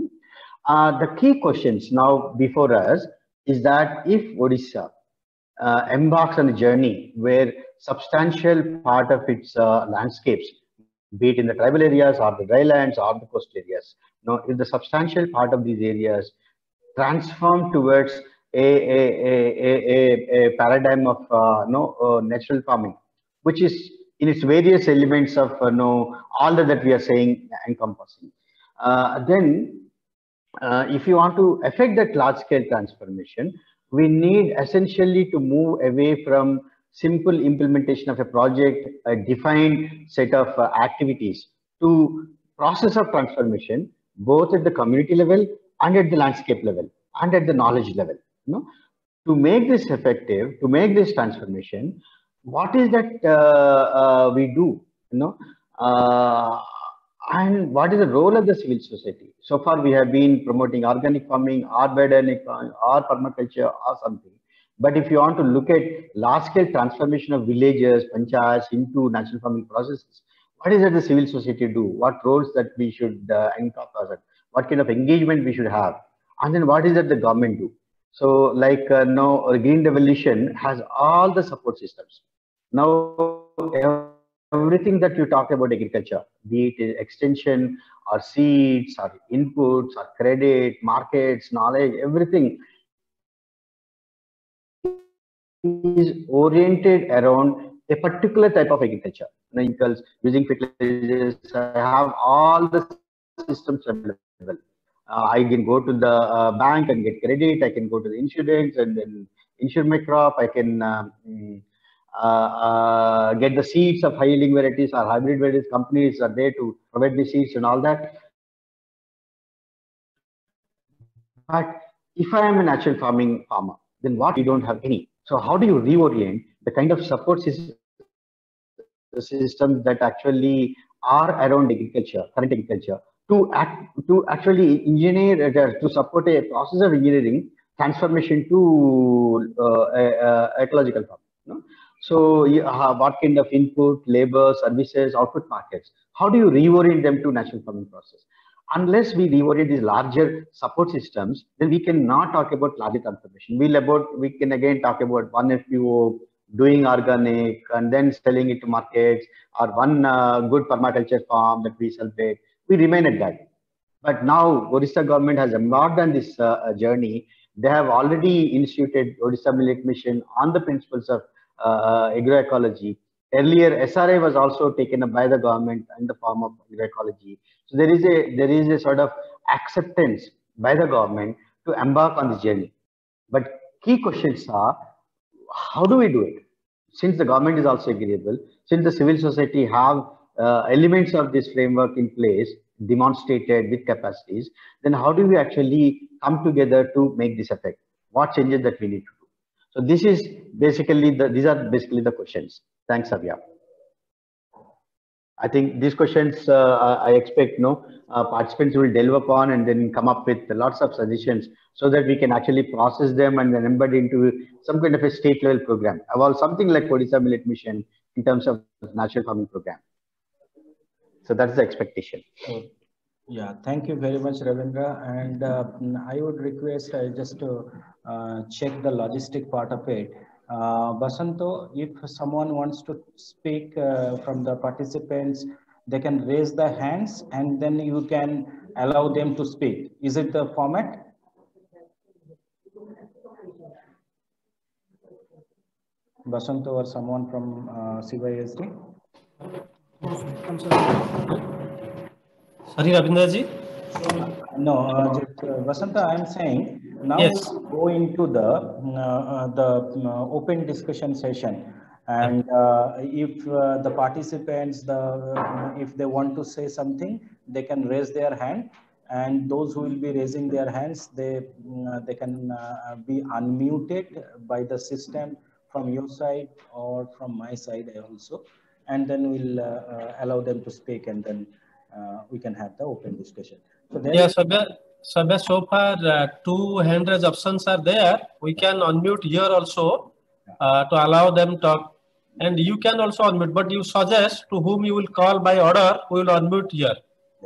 Uh, the key questions now before us is that if Odisha uh, embarks on a journey where substantial part of its uh, landscapes, be it in the tribal areas or the drylands or the coastal areas, now if the substantial part of these areas transform towards a, a, a, a, a paradigm of uh, no, uh, natural farming, which is in its various elements of uh, no, all that, that we are saying encompassing, uh, then uh, if you want to affect that large scale transformation, we need essentially to move away from simple implementation of a project, a defined set of uh, activities, to process of transformation, both at the community level and at the landscape level and at the knowledge level. You know, to make this effective, to make this transformation, what is that uh, uh, we do? You know, uh, and what is the role of the civil society? So far, we have been promoting organic farming, or biodynamic farming, or permaculture, or something. But if you want to look at large-scale transformation of villages, panchayats into natural farming processes, what is that the civil society do? What roles that we should uh, encompass? What kind of engagement we should have? And then what is that the government do? So like uh, now, Green Revolution has all the support systems. Now, everything that you talk about agriculture, be it extension or seeds or inputs or credit, markets, knowledge, everything is oriented around a particular type of agriculture. Vehicles, using fertilizers, I have all the systems available. Uh, I can go to the uh, bank and get credit. I can go to the insurance and then insure my crop. I can uh, uh, uh, get the seeds of high yielding varieties or hybrid varieties. Companies are there to provide the seeds and all that. But if I am a natural farming farmer, then what? We don't have any. So how do you reorient the kind of support system, the systems that actually are around agriculture, current agriculture, to act, to actually engineer, uh, to support a process of engineering transformation to uh, uh, ecological farming. You know? So you have what kind of input, labor, services, output markets? How do you reorient them to natural farming process? Unless we reorient these larger support systems, then we cannot talk about larger transformation. We'll about we can again talk about one F P O, doing organic, and then selling it to markets, or one uh, good permaculture farm that we celebrate. We remain at that. But now Odisha government has embarked on this uh, journey. They have already instituted Odisha Millet Mission on the principles of uh, agroecology. Earlier, S R I was also taken up by the government in the form of agroecology. So there is a there is a sort of acceptance by the government to embark on this journey. But key questions are, how do we do it? since the government is also agreeable, since the civil society have uh, elements of this framework in place, demonstrated with capacities, then how do we actually come together to make this effect? What changes that we need to do? So this is basically the, these are basically the questions. Thanks, Avya. I think these questions uh, I expect no uh, participants will delve upon and then come up with lots of suggestions so that we can actually process them and then embed into some kind of a state level program. About something like Odisha Millet Mission in terms of natural farming program. So that's the expectation. So, yeah, thank you very much, Ravindra. And uh, I would request uh, just to uh, check the logistic part of it. Uh, Basanto, if someone wants to speak uh, from the participants, they can raise their hands and then you can allow them to speak. Is it the format? Basanto or someone from uh, C Y S D? Sorry, Ravindra ji. No, uh, just, uh, Vasanta, I'm saying now Yes. we go into the uh, uh, the uh, open discussion session, and uh, if uh, the participants, the uh, if they want to say something, they can raise their hand, and those who will be raising their hands, they uh, they can uh, be unmuted by the system from your side or from my side also, and then we'll uh, uh, allow them to speak, and then uh, we can have the open discussion. So there Yeah, is- Sabya, Sabya, so far uh, two hand raise options are there. We can unmute here also uh, to allow them talk. And you can also unmute, but you suggest to whom you will call by order, we will unmute here.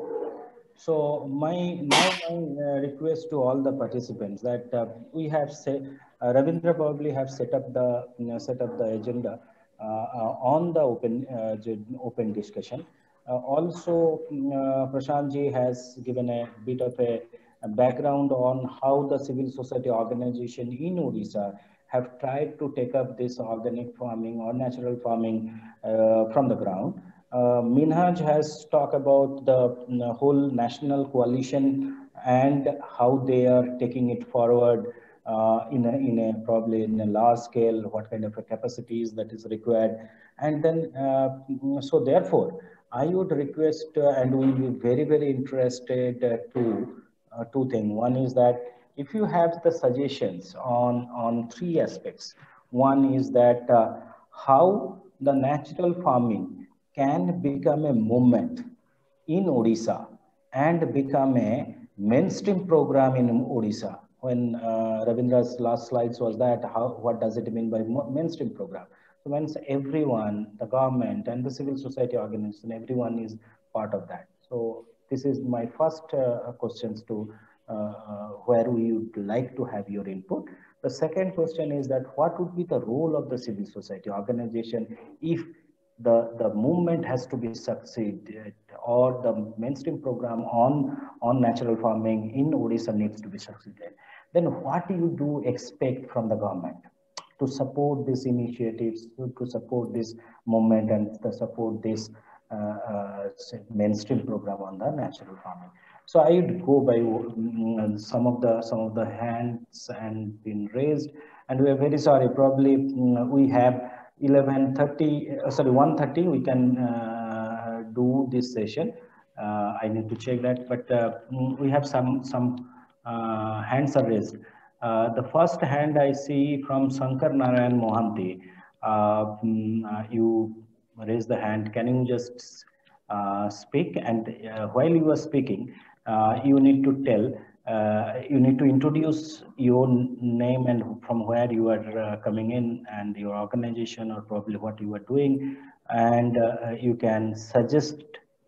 So my now my uh, request to all the participants that uh, we have set uh, Ravindra probably have set up the you know, set up the agenda uh, uh, on the open uh, open discussion. Uh, also, uh, Prashant ji has given a bit of a, a background on how the civil society organization in Odisha have tried to take up this organic farming or natural farming uh, from the ground. Uh, Minhaj has talked about the you know, whole national coalition and how they are taking it forward uh, in a, in a probably in a large scale, what kind of a capacities that is required. And then, uh, so therefore, I would request uh, and we will be very, very interested uh, to uh, two things. One is that if you have the suggestions on, on three aspects, one is that uh, how the natural farming can become a movement in Odisha and become a mainstream program in Odisha. When uh, Ravindra's last slides was that, how, what does it mean by mainstream program? So when everyone, the government and the civil society organization, everyone is part of that. So this is my first uh, questions to uh, uh, where we would like to have your input. The second question is that what would be the role of the civil society organization if the, the movement has to be succeeded or the mainstream program on, on natural farming in Odisha needs to be succeeded, then what do you do expect from the government to support these initiatives, to, to support this movement and to support this uh, uh, mainstream program on the natural farming? So I would go by um, some of the some of the hands and been raised, and we are very sorry. Probably um, we have eleven thirty. Uh, sorry, one thirty. We can uh, do this session. Uh, I need to check that, but uh, we have some some uh, hands are raised. Uh, the first hand I see from Shankar Narayan Mohanty. Uh, uh, you raise the hand. Can you just uh, speak? And uh, while you are speaking, uh, you need to tell, uh, you need to introduce your name and from where you are uh, coming in and your organization or probably what you are doing. And uh, you can suggest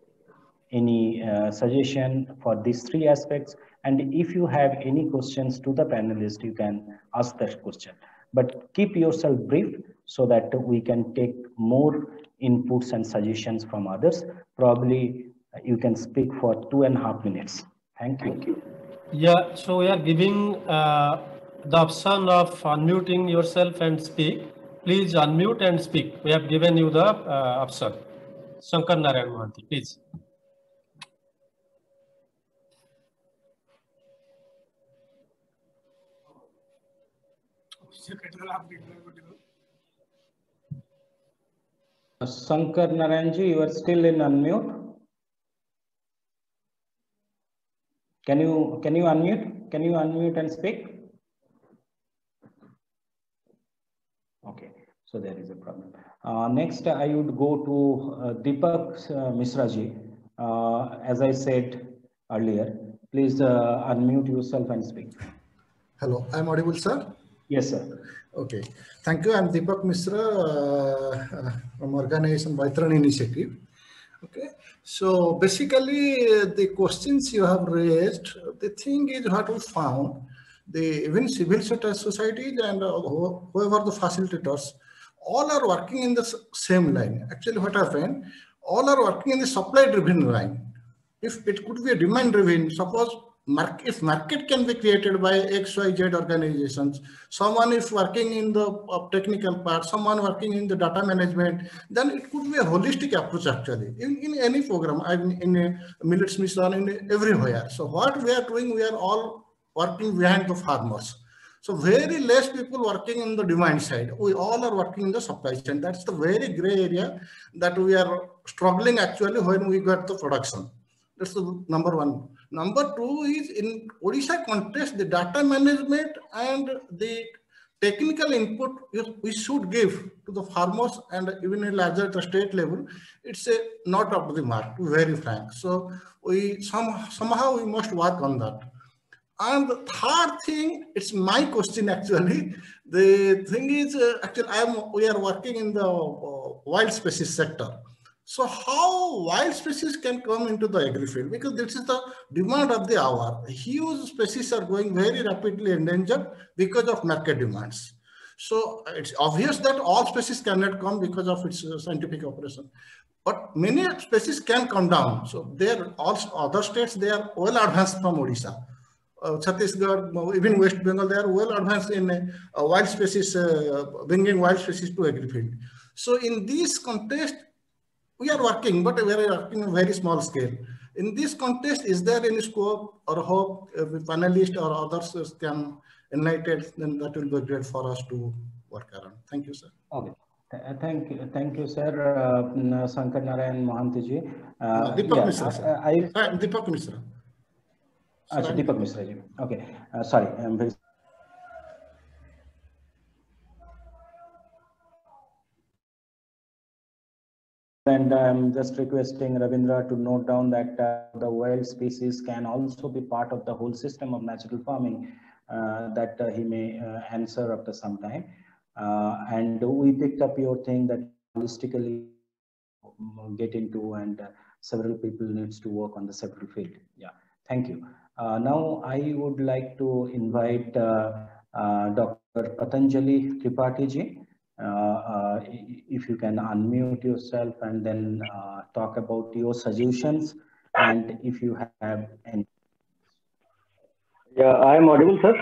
any uh, suggestion for these three aspects. And if you have any questions to the panelists, you can ask that question. But keep yourself brief so that we can take more inputs and suggestions from others. Probably you can speak for two and a half minutes. Thank you. Yeah, so we are giving uh, the option of unmuting yourself and speak. Please unmute and speak. We have given you the uh, option. Shankar Narayan Mohanty, please. Sankar Narayanji, you are still in unmute. Can you can you unmute? Can you unmute and speak? Okay, so there is a problem. Uh, next, I would go to uh, Deepak uh, Misraji. Uh, as I said earlier, please uh, unmute yourself and speak. Hello, I'm audible, sir? Yes, sir. Okay, thank you. I'm Deepak Misra uh, from organization Vaitran Initiative. Okay, so basically uh, the questions you have raised, the thing is what we found, the even civil societies and uh, whoever the facilitators, all are working in the same line. Actually, what happened, all are working in the supply driven line. If it could be a demand driven, suppose market, if market can be created by X Y Z organizations, someone is working in the uh, technical part, someone working in the data management, then it could be a holistic approach actually in, in any program, I mean, in a Millets Mission, in everywhere. So what we are doing, we are all working behind the farmers. So very less people working in the demand side. We all are working in the supply chain. That's the very gray area that we are struggling actually when we got the production. That's the number one. Number two is in Odisha context, the data management and the technical input we should give to the farmers and even a larger at the state level, it's a not up to the mark, to be very frank. So we some, somehow we must work on that. And the third thing, it's my question actually. The thing is, uh, actually, I am we are working in the uh, wild species sector. So how wild species can come into the agri field? Because this is the demand of the hour. Huge species are going very rapidly endangered because of market demands. So it's obvious that all species cannot come because of its uh, scientific operation. But many species can come down. So there also other states, they are well advanced from Odisha. Uh, Chhattisgarh, even West Bengal, they are well advanced in uh, wild species, uh, bringing wild species to agri field. So in this context, we are working, but we are working on a very small scale. In this context, is there any scope or hope uh, the panelists or others can enlighten? Then that will be great for us to work around. Thank you, sir. Okay. Thank you, thank you, sir. Uh, Sankar Narayan Mohantiji. Uh, uh, Deepak yeah, Misra, sir. I, I, uh, Deepak Misra. Achha, Deepak Misra ji. Okay. Uh, sorry, I'm very. And I'm just requesting Ravindra to note down that uh, the wild species can also be part of the whole system of natural farming uh, that uh, he may uh, answer after some time. Uh, and we picked up your thing that holistically get into, and uh, several people needs to work on the several field. Yeah, thank you. Uh, now I would like to invite uh, uh, Doctor Patanjali Tripathi ji. Uh, uh, if you can unmute yourself and then uh, talk about your suggestions, and if you have any. Yeah, I am audible, sir.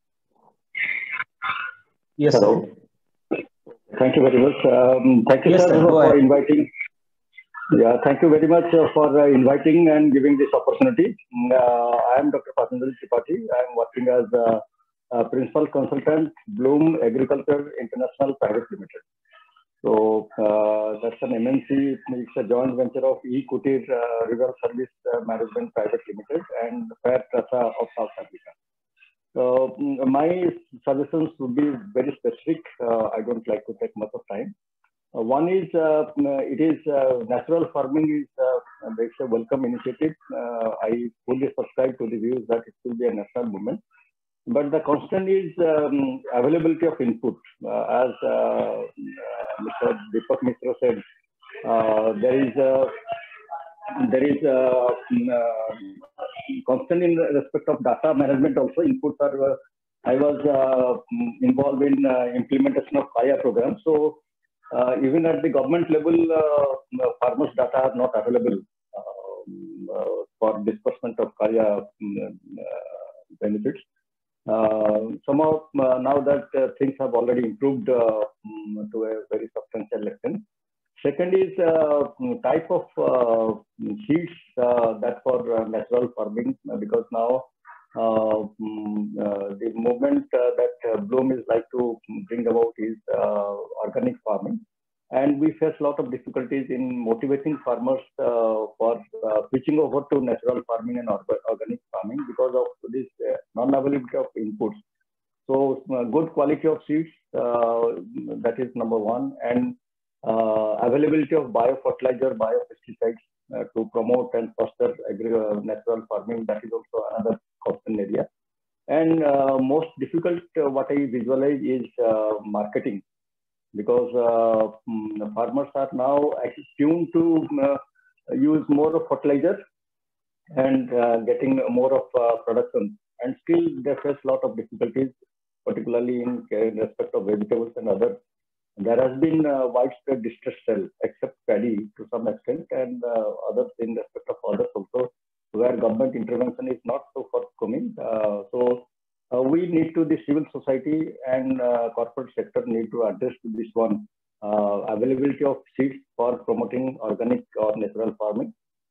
Yes. Hello. Sir. Thank you very much. Um, thank you, yes, sir, sir, for ahead. inviting. Yeah, thank you very much uh, for uh, inviting and giving this opportunity. Uh, I am Doctor Patanjali Tripathi. I am working as a, a principal consultant, Bloom Agriculture International Private Limited. So uh, that's an M N C. It's a joint venture of E-Kutir uh, River Service uh, Management Private Limited and Fair Trasa of South Africa. So my suggestions would be very specific. Uh, I don't like to take much of time. Uh, one is, uh, it is uh, natural farming is uh, it's a welcome initiative. Uh, I fully subscribe to the views that it will be a national movement. But the constant is um, availability of input. Uh, as uh, uh, Mister Deepak Misra said, uh, there is a there is a uh, constant in respect of data management. Also, inputs are. Uh, I was uh, involved in uh, implementation of Kaya program. So. Uh, even at the government level, uh, farmers' data are not available um, uh, for disbursement of Kaya um, uh, benefits. Uh, somehow, uh, now that uh, things have already improved uh, um, to a very substantial extent. Second is uh, type of uh, seeds uh, that for uh, natural farming, uh, because now Uh, uh, the movement uh, that uh, Bloom is like to bring about is uh, organic farming, and we face a lot of difficulties in motivating farmers uh, for uh, switching over to natural farming and organic farming because of this uh, non-availability of inputs. So uh, good quality of seeds, uh, that is number one, and uh, availability of biofertilizer, biopesticides uh, to promote and foster agri uh, natural farming, that is also another concern area. And uh, most difficult, uh, what I visualize is uh, marketing, because uh, um, farmers are now tuned to uh, use more of fertilizer and uh, getting more of uh, production, and still they face a lot of difficulties, particularly in, in respect of vegetables and others. There has been uh, widespread distress sale, except paddy to some extent, and uh, others in respect of others also, where government intervention is not so forthcoming. Uh, so uh, we need to, the civil society and uh, corporate sector need to address to this one, uh, availability of seeds for promoting organic or natural farming,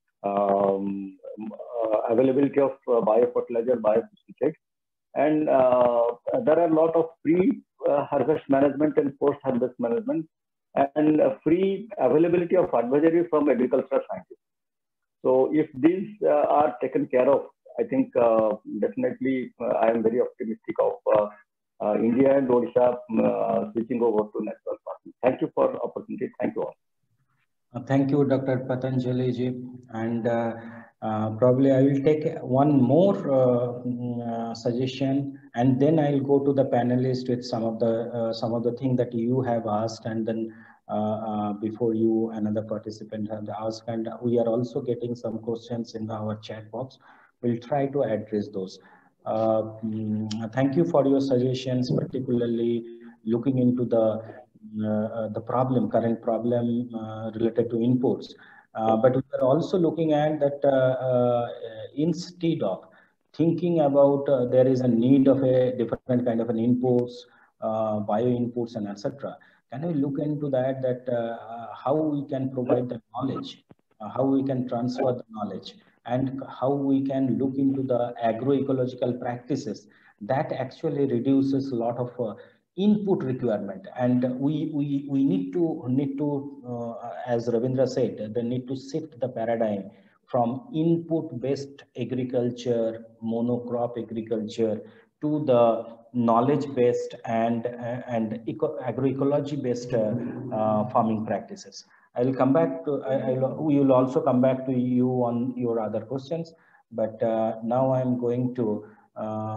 um, uh, availability of uh, biofertilizer, biopesticides, and uh, there are a lot of pre-harvest management and post-harvest management, and uh, free availability of advisory from agricultural scientists. So if these uh, are taken care of, I think uh, definitely uh, I am very optimistic of uh, uh, India and Odisha uh, switching over to natural farming. Thank you for the opportunity. Thank you all. Uh, thank you, Doctor Patanjali ji. And uh, uh, probably I will take one more uh, uh, suggestion, and then I'll go to the panelists with some of the uh, some of the things that you have asked, and then uh, uh, before you, another participant has asked, and we are also getting some questions in our chat box. We'll try to address those. Uh, mm, thank you for your suggestions, particularly looking into the uh, the problem, current problem uh, related to inputs. Uh, but we are also looking at that uh, uh, instead of thinking about uh, there is a need of a different kind of an inputs, uh, bio inputs, and et cetera. Can we look into that? That uh, how we can provide the knowledge, uh, how we can transfer the knowledge, and how we can look into the agroecological practices that actually reduces a lot of uh, input requirement. And we we we need to need to uh, as Ravindra said, they need to shift the paradigm from input based agriculture, monocrop agriculture, to the knowledge based and uh, and eco agroecology based uh, uh, farming practices. I will come back to I, I'll, we will also come back to you on your other questions, but uh, now I'm going to uh,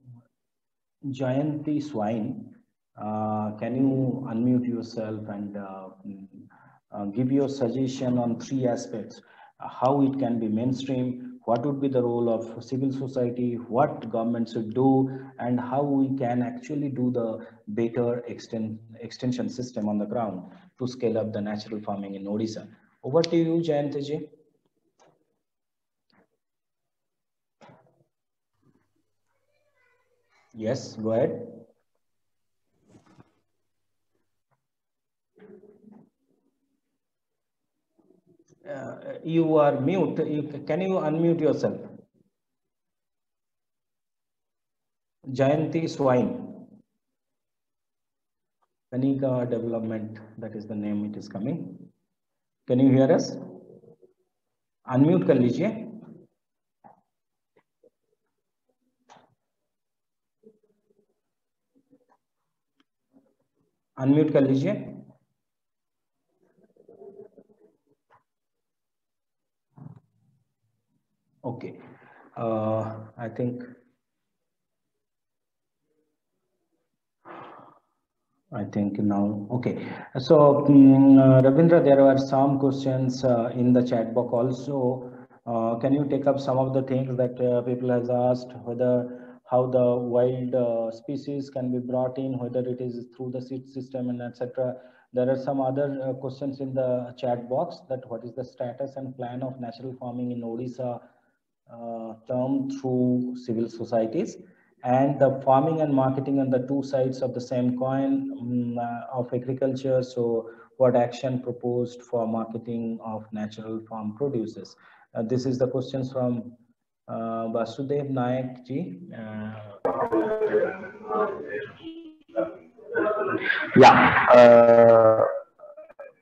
Jayanti Swine. Uh, can you unmute yourself and uh, uh, give your suggestion on three aspects: uh, how it can be mainstream, what would be the role of civil society, what government should do, and how we can actually do the better extend, extension system on the ground to scale up the natural farming in Odisha. Over to you, Jayanti ji. Yes, go ahead. Uh, you are mute. You, can you unmute yourself? Jayanti Swine. Kanika Development, that is the name it is coming. Can you hear us? Unmute kar lijiye. Unmute kar lijiye. Okay, uh, I think I think now, okay. So um, uh, Ravindra, there are some questions uh, in the chat box also. Uh, can you take up some of the things that uh, people has asked, whether how the wild uh, species can be brought in, whether it is through the seed system and et cetera. There are some other uh, questions in the chat box, that what is the status and plan of natural farming in Odisha uh, term through civil societies, and the farming and marketing on the two sides of the same coin um, uh, of agriculture. So what action proposed for marketing of natural farm produces? Uh, this is the questions from uh, Vasudev Nayak ji. Uh, yeah. Uh,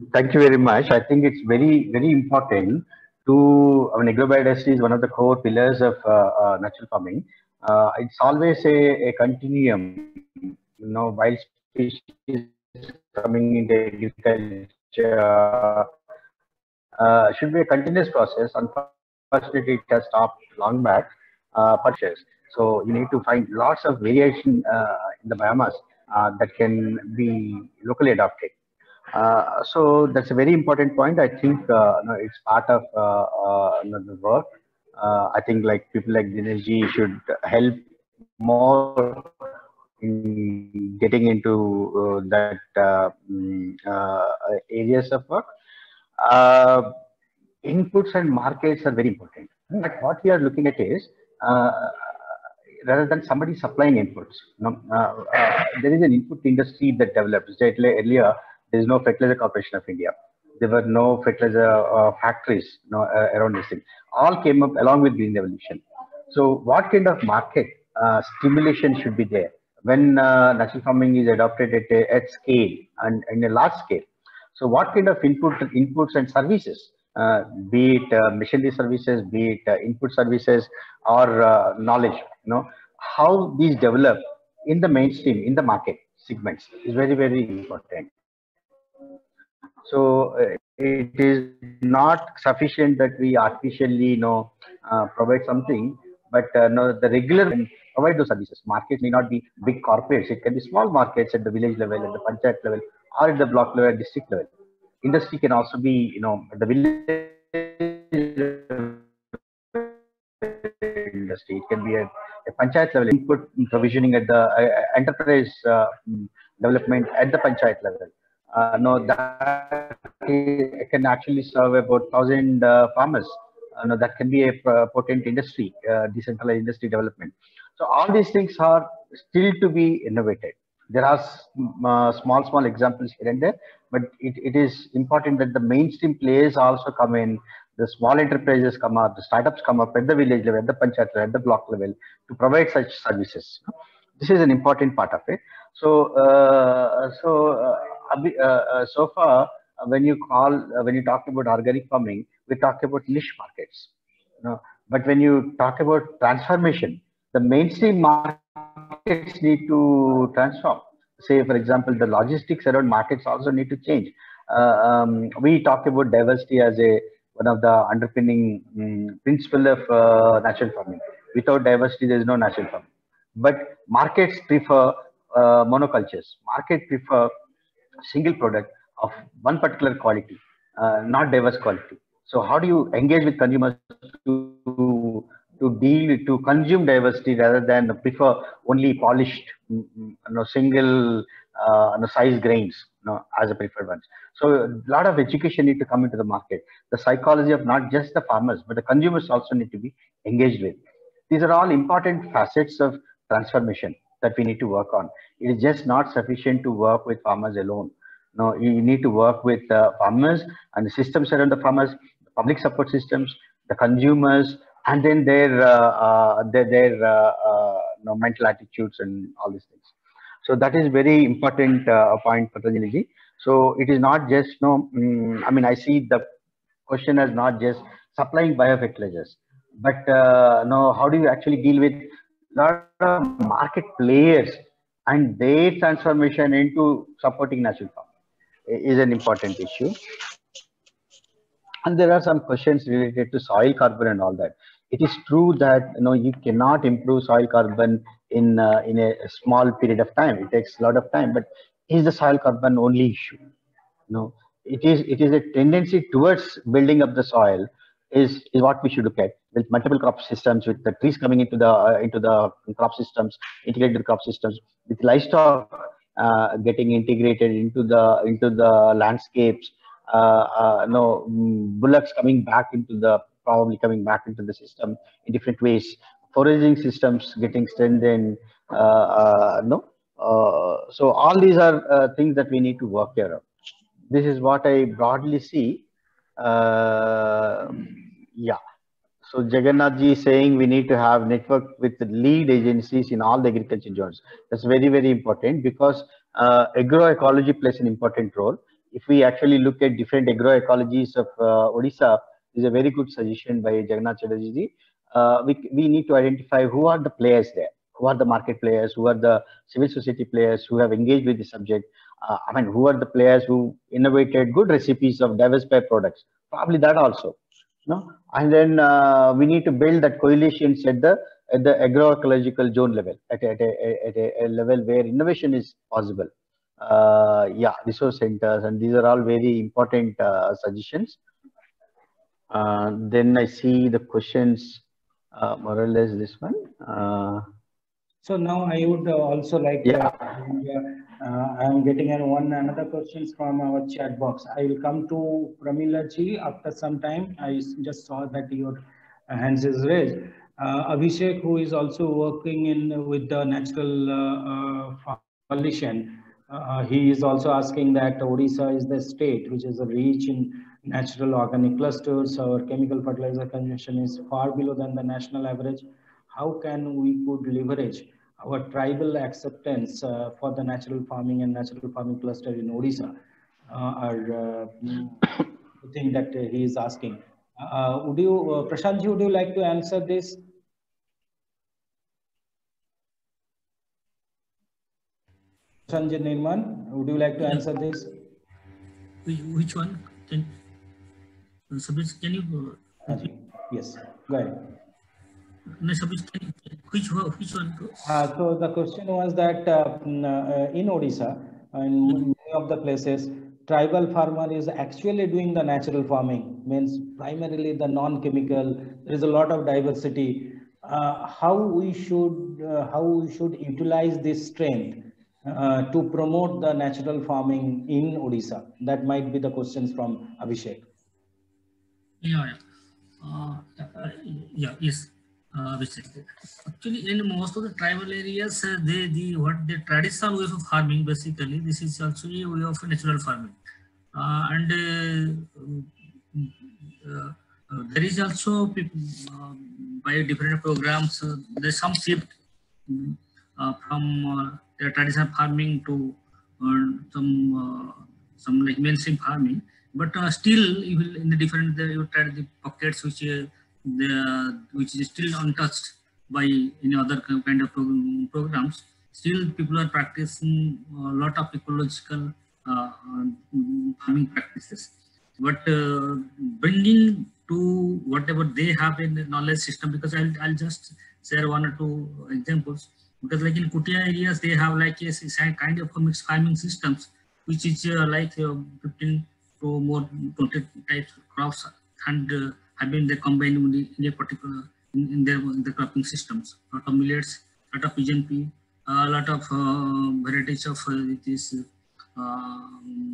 Thank you very much. I think it's very, very important to, I mean, agrobiodiversity is one of the core pillars of uh, uh, natural farming. Uh, it's always a, a continuum, you know, wild species coming into agriculture uh, should be a continuous process. Unfortunately, it has stopped long back, uh, purchase. So you need to find lots of variation uh, in the biomass uh, that can be locally adapted. Uh, so that's a very important point. I think uh, no, it's part of uh, uh, the work. Uh, I think like people like Dinesh ji should help more in getting into uh, that uh, uh, areas of work. Uh, inputs and markets are very important. But what we are looking at is uh, rather than somebody supplying inputs, you know, uh, uh, there is an input industry that develops. Earlier, there is no Fertilizer Corporation of India. There were no fertilizer uh, factories, you know, uh, around this thing. All came up along with Green Revolution. So, what kind of market uh, stimulation should be there when uh, natural farming is adopted at, a, at scale and in a large scale? So, what kind of input, inputs and services, uh, be it uh, machinery services, be it uh, input services, or uh, knowledge, you know, how these develop in the mainstream, in the market segments is very, very important. So uh, it is not sufficient that we artificially, you know, uh, provide something, but uh, no, the regular and provide those services. Markets may not be big corporates; it can be small markets at the village level, at the panchayat level, or at the block level, at district level. Industry can also be, you know, at the village industry. It can be a, a panchayat level input provisioning at the uh, enterprise uh, development at the panchayat level. Uh, no, that can actually serve about thousand uh, farmers. Uh, no, that can be a potent industry, uh, decentralized industry development. So all these things are still to be innovated. There are uh, small, small examples here and there, but it, it is important that the mainstream players also come in, the small enterprises come up, the startups come up at the village level, at the panchayat level, at the block level to provide such services. This is an important part of it. So, uh, so, uh, uh, so far, when you call, uh, when you talk about organic farming, we talk about niche markets. You know? But when you talk about transformation, the mainstream markets need to transform. Say, for example, the logistics around markets also need to change. Uh, um, we talk about diversity as a one of the underpinning um, principle of uh, natural farming. Without diversity, there is no natural farming. But markets prefer uh, monocultures. Market prefer single product of one particular quality, uh, not diverse quality. So how do you engage with consumers to to deal to consume diversity rather than prefer only polished, you know, single uh, you know, size grains, you know, as a preferred ones? So a lot of education need to come into the market. The psychology of not just the farmers, but the consumers also need to be engaged with. These are all important facets of transformation that we need to work on. It is just not sufficient to work with farmers alone. No, you need to work with uh, farmers and the systems around the farmers, the public support systems, the consumers, and then their uh, uh, their, their uh, uh, you know, mental attitudes and all these things. So that is very important uh, point, Patanjali ji. So it is not just no. Um, I mean, I see the question as not just supplying biofertilizers, but uh, no, how do you actually deal with lot of market players and their transformation into supporting natural farming is an important issue. And there are some questions related to soil carbon and all that. It is true that, you know, you cannot improve soil carbon in uh, in a small period of time. It takes a lot of time. But is the soil carbon only issue? No, it is. It is a tendency towards building up the soil. Is is what we should look at, with multiple crop systems, with the trees coming into the uh, into the crop systems, integrated crop systems, with livestock uh, getting integrated into the into the landscapes. Uh, uh, no bullocks coming back into the probably coming back into the system in different ways. Foraging systems getting strengthened. Uh, uh, no, uh, so all these are uh, things that we need to work here on. This is what I broadly see. Uh, yeah. So Jagannath ji is saying we need to have network with the lead agencies in all the agriculture zones. That's very, very important because uh, agroecology plays an important role. if we actually look at different agroecologies of uh, Odisha, is a very good suggestion by Jagannath Chatterjee. Uh, we, we need to identify who are the players there, who are the market players, who are the civil society players who have engaged with the subject. Uh, I mean, who are the players who innovated good recipes of diversified products? Probably that also. No? And then uh, we need to build that coalitions at the at the agroecological zone level, at, at, a, at a, a level where innovation is possible. Uh, yeah, resource centers, and these are all very important uh, suggestions. Uh, then I see the questions, uh, more or less this one. Uh, so now I would also like, yeah. uh, uh, I am getting an one another questions from our chat box. I will come to Pramila ji after some time. I just saw that your hands is raised. Uh, Abhishek, who is also working in with the Natural uh, uh, Coalition, uh, he is also asking that Odisha is the state which is rich in natural organic clusters. Our chemical fertilizer consumption is far below than the national average. How can we could leverage our tribal acceptance uh, for the natural farming and natural farming cluster in Odisha? Uh, are uh, the thing that uh, he is asking. Uh, would you, uh, Prashantji, would you like to answer this? Sanjay Nirman, would you like to answer this? Which one? Can, Sabit, can you? Uh, yes, go ahead. No, Sabit, can you, which, which one? Uh, so the question was that uh, in Odisha, in many of the places, tribal farmer is actually doing the natural farming, means primarily the non-chemical. There is a lot of diversity. Uh, how we should uh, how we should utilize this strength uh, to promote the natural farming in Odisha? That might be the questions from Abhishek. Yeah, yeah, uh, uh, yeah, yes. Uh, actually, in most of the tribal areas, uh, they the what the traditional way of farming, basically, this is also a way of natural farming, uh, and uh, uh, uh, there is also people, uh, by different programs. Uh, there's some shift uh, from uh, the traditional farming to uh, some uh, some like mainstream farming, but uh, still, you will in the different the, you try the pockets which. Uh, The, which is still untouched by any other kind of programs. Still, people are practicing a lot of ecological uh, farming practices. But uh, bringing to whatever they have in the knowledge system, because I'll, I'll just share one or two examples. Because like in Kutia areas, they have like a, a kind of mixed farming systems, which is uh, like uh, fifteen to more twenty types of crops and uh, have been they combined in a particular in, in their in the cropping systems. A lot of millets, a lot of pigeon pea, a lot of uh, varieties of uh, this uh,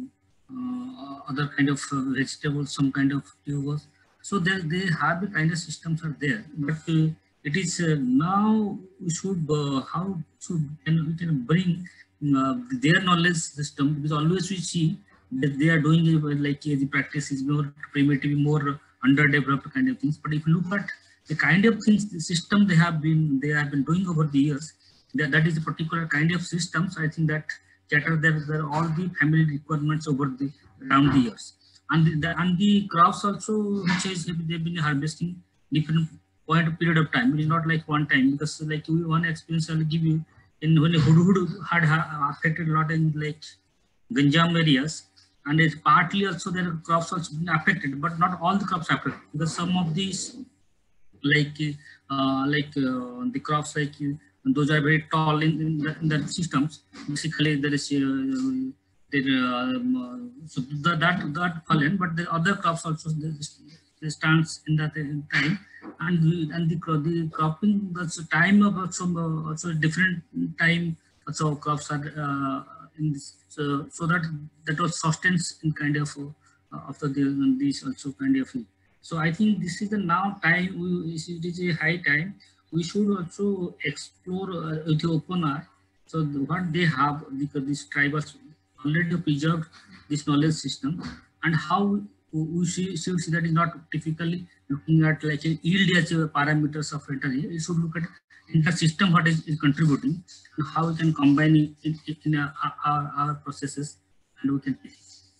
uh, other kind of uh, vegetables, some kind of tubers. So they they have the kind of systems are there, but uh, it is uh, now we should uh, how should can we can bring uh, their knowledge system, because always we see that they are doing uh, like uh, the practice is more primitive, more underdeveloped kind of things. But if you look at the kind of things, the system they have been they have been doing over the years, that, that is a particular kind of systems. I think that cater there there all the family requirements over the around the years, and the, the and the crops also which is they've been harvesting different point of period of time. It is not like one time, because like one experience I'll give you in when Hudhud had affected a lot in like Ganjam areas. And it's partly also their crops also been affected, but not all the crops affected, because some of these like uh, like uh, the crops like uh, those are very tall in, in, the, in the systems. Basically, there is uh, there um, uh, so the, that that fallen, but the other crops also they, they stands in that time, and the, and the the cropping that's time of also uh, also different time. Also crops are. Uh, in this, so so that that was sustains in kind of uh, after the these also kind of. So I think this is the now time. We it is a high time. We should also explore uh, with the open eye. So the, what they have, because these tribals already preserved this knowledge system, and how we see, should see that is not typically looking at like a yield as a parameters of entry. We should look at in the system what is, is contributing, and how we can combine it in, in our, our, our processes, and we can.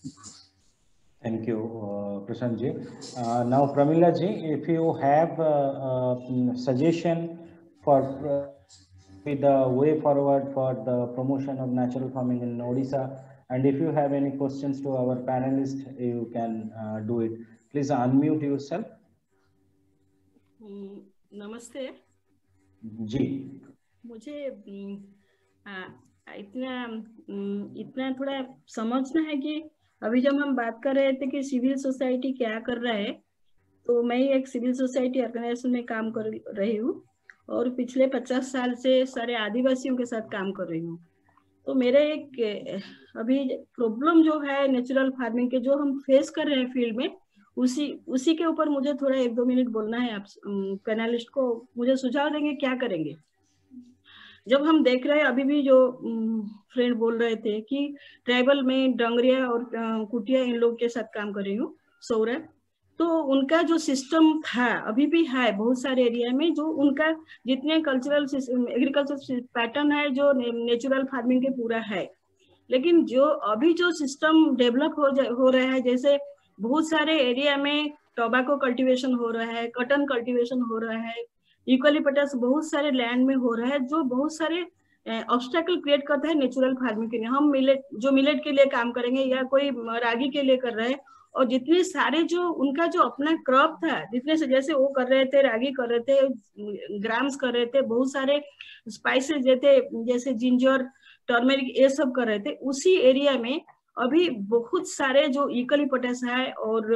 Thank you, uh, Prashant ji. Uh, now, Pramila ji, if you have a, a suggestion for uh, maybe the way forward for the promotion of natural farming in Odisha, and if you have any questions to our panelists, you can uh, do it. Please unmute yourself. नमस्ते जी मुझे आ, इतना इतना थोड़ा समझना है कि अभी जब हम बात कर रहे थे कि सिविल सोसाइटी क्या कर रहा है, तो मैं एक सिविल सोसाइटी ऑर्गेनाइजेशन में काम कर रही हूँ और पिछले पचास साल से सारे आदिवासियों के साथ काम कर रही हूँ। तो मेरे एक अभी प्रॉब्लम जो है नेचुरल फार्मिंग के जो हम फेस कर रहे हैं फील्ड में, उसी उसी के ऊपर मुझे थोड़ा एक दो मिनट बोलना है। आप पैनलिस्ट को मुझे सुझाव देंगे क्या करेंगे? जब हम देख रहे हैं अभी भी जो फ्रेंड बोल रहे थे कि ट्राइबल में डंगरिया और कुटिया इन लोग के साथ काम कर रही हूँ सौरा, तो उनका जो सिस्टम था अभी भी है बहुत सारे एरिया में, जो उनका जितने कल्चरल एग्रीकल्चर पैटर्न है जो नेचुरल फार्मिंग के पूरा है, लेकिन जो अभी जो सिस्टम डेवलप हो हो रहा है, जैसे बहुत सारे एरिया में टोबैको कल्टीवेशन हो रहा है, कॉटन कल्टीवेशन हो रहा है, यूकलिप्टस बहुत सारे लैंड में हो रहा है, जो बहुत सारे ऑब्स्टेकल क्रिएट करता है नेचुरल फार्मिंग के लिए। हम मिलेट जो मिलेट के लिए काम करेंगे या कोई रागी के लिए कर रहे हैं, और जितने सारे जो उनका जो अपना क्रॉप था, जितने से जैसे वो कर रहे थे, रागी कर रहे थे, ग्राम्स कर रहे थे, बहुत सारे स्पाइसेस जैसे जैसे जिंजर, टर्मेरिक, ये सब कर रहे थे, उसी एरिया में अभी बहुत सारे जो यूकलिप्टस है और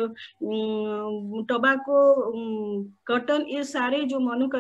टोबैको, कॉटन, ये सारे जो मानो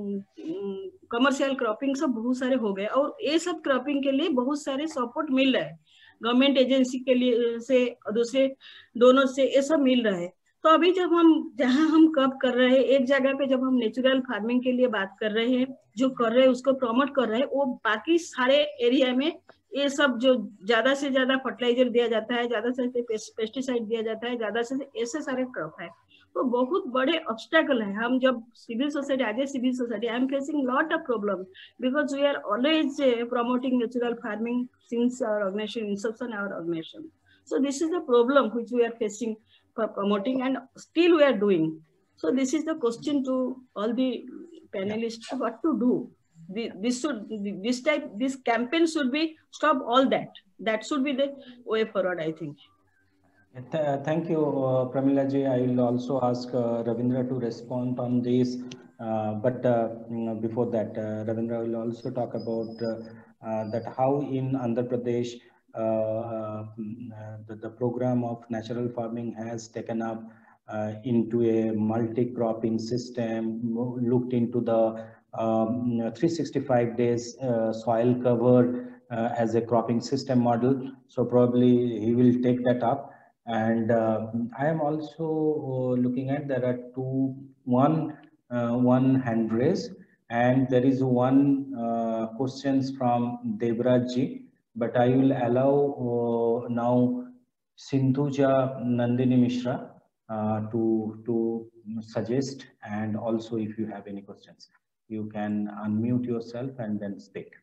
कमर्शियल क्रॉपिंग सब बहुत सारे हो गए, और ये सब क्रॉपिंग के लिए बहुत सारे सपोर्ट मिल रहा है गवर्नमेंट एजेंसी के लिए से, दूसरे दोनों से, ये सब मिल रहा है। तो अभी जब हम जहां हम कब कर रहे हैं, एक जगह पे जब हम नेचुरल फार्मिंग के लिए बात कर रहे हैं, जो कर रहे हैं उसको प्रमोट कर रहे हैं, वो बाकी सारे एरिया में ये सब जो ज्यादा से ज्यादा फर्टिलाइजर दिया जाता है, ज्यादा से पेस्टिसाइड दिया जाता है, ज्यादा से ऐसे सारे क्रॉप है, तो बहुत बड़े ऑब्स्टेकल है। हम जब civil society, as a civil society, I am facing lot of problem because we are always promoting natural farming since our organization inception, our organization. So this is the problem which we are facing for promoting, and still we are doing. So this is the question to all the panelists: what to do? This should, this type, this campaign should be stop all that. That should be the way forward, I think. Thank you, uh, Pramila ji. I will also ask uh, Ravindra to respond on this. Uh, but uh, before that, uh, Ravindra will also talk about uh, uh, that how in Andhra Pradesh uh, uh, the, the program of natural farming has taken up uh, into a multi-cropping system, looked into the um, three sixty-five days uh, soil cover uh, as a cropping system model. So probably he will take that up. And uh, I am also uh, looking at, there are two, one, uh, one hand raise, and there is one uh, questions from Devraj ji, but I will allow uh, now Sindhuja Nandini Mishra uh, to, to suggest, and also if you have any questions, you can unmute yourself and then speak.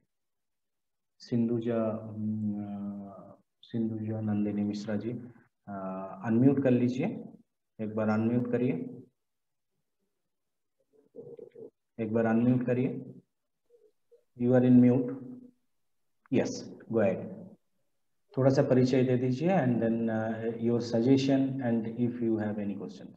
Sindhuja, um, uh, Sindhuja Nandini Mishra ji. Unmute कर लीजिए, एक बार unmute करिए, एक बार unmute करिए. You are in mute. Yes, go ahead. थोड़ा सा परिचय दे दीजिए and then your suggestion and if you have any question.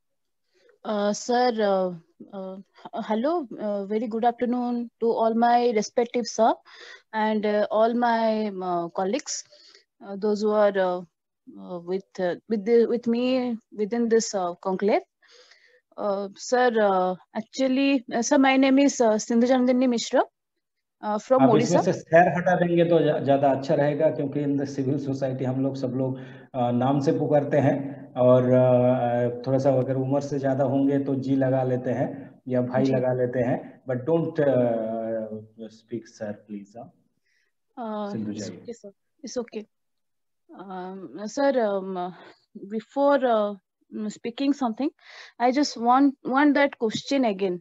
Sir, uh, uh, hello, uh, very good afternoon to all my respective sir and uh, all my uh, colleagues, uh, those who are uh, uh, with uh, with the, with me within this uh, conclave. Uh, sir, uh, actually, uh, sir, my name is uh, Sindhuja Nandini Mishra uh, from आप Odisha. इसमें से शहर हटा देंगे तो ज्यादा अच्छा रहेगा, क्योंकि इन द सिविल सोसाइटी हम लोग सब लोग नाम से पुकारते हैं, और थोड़ा सा अगर उम्र से ज्यादा होंगे तो जी लगा लेते हैं या भाई लगा लेते हैं, but don't speak sir please. It's okay, sir. It's okay. Um, sir, um, before uh, speaking something, I just want want that question again.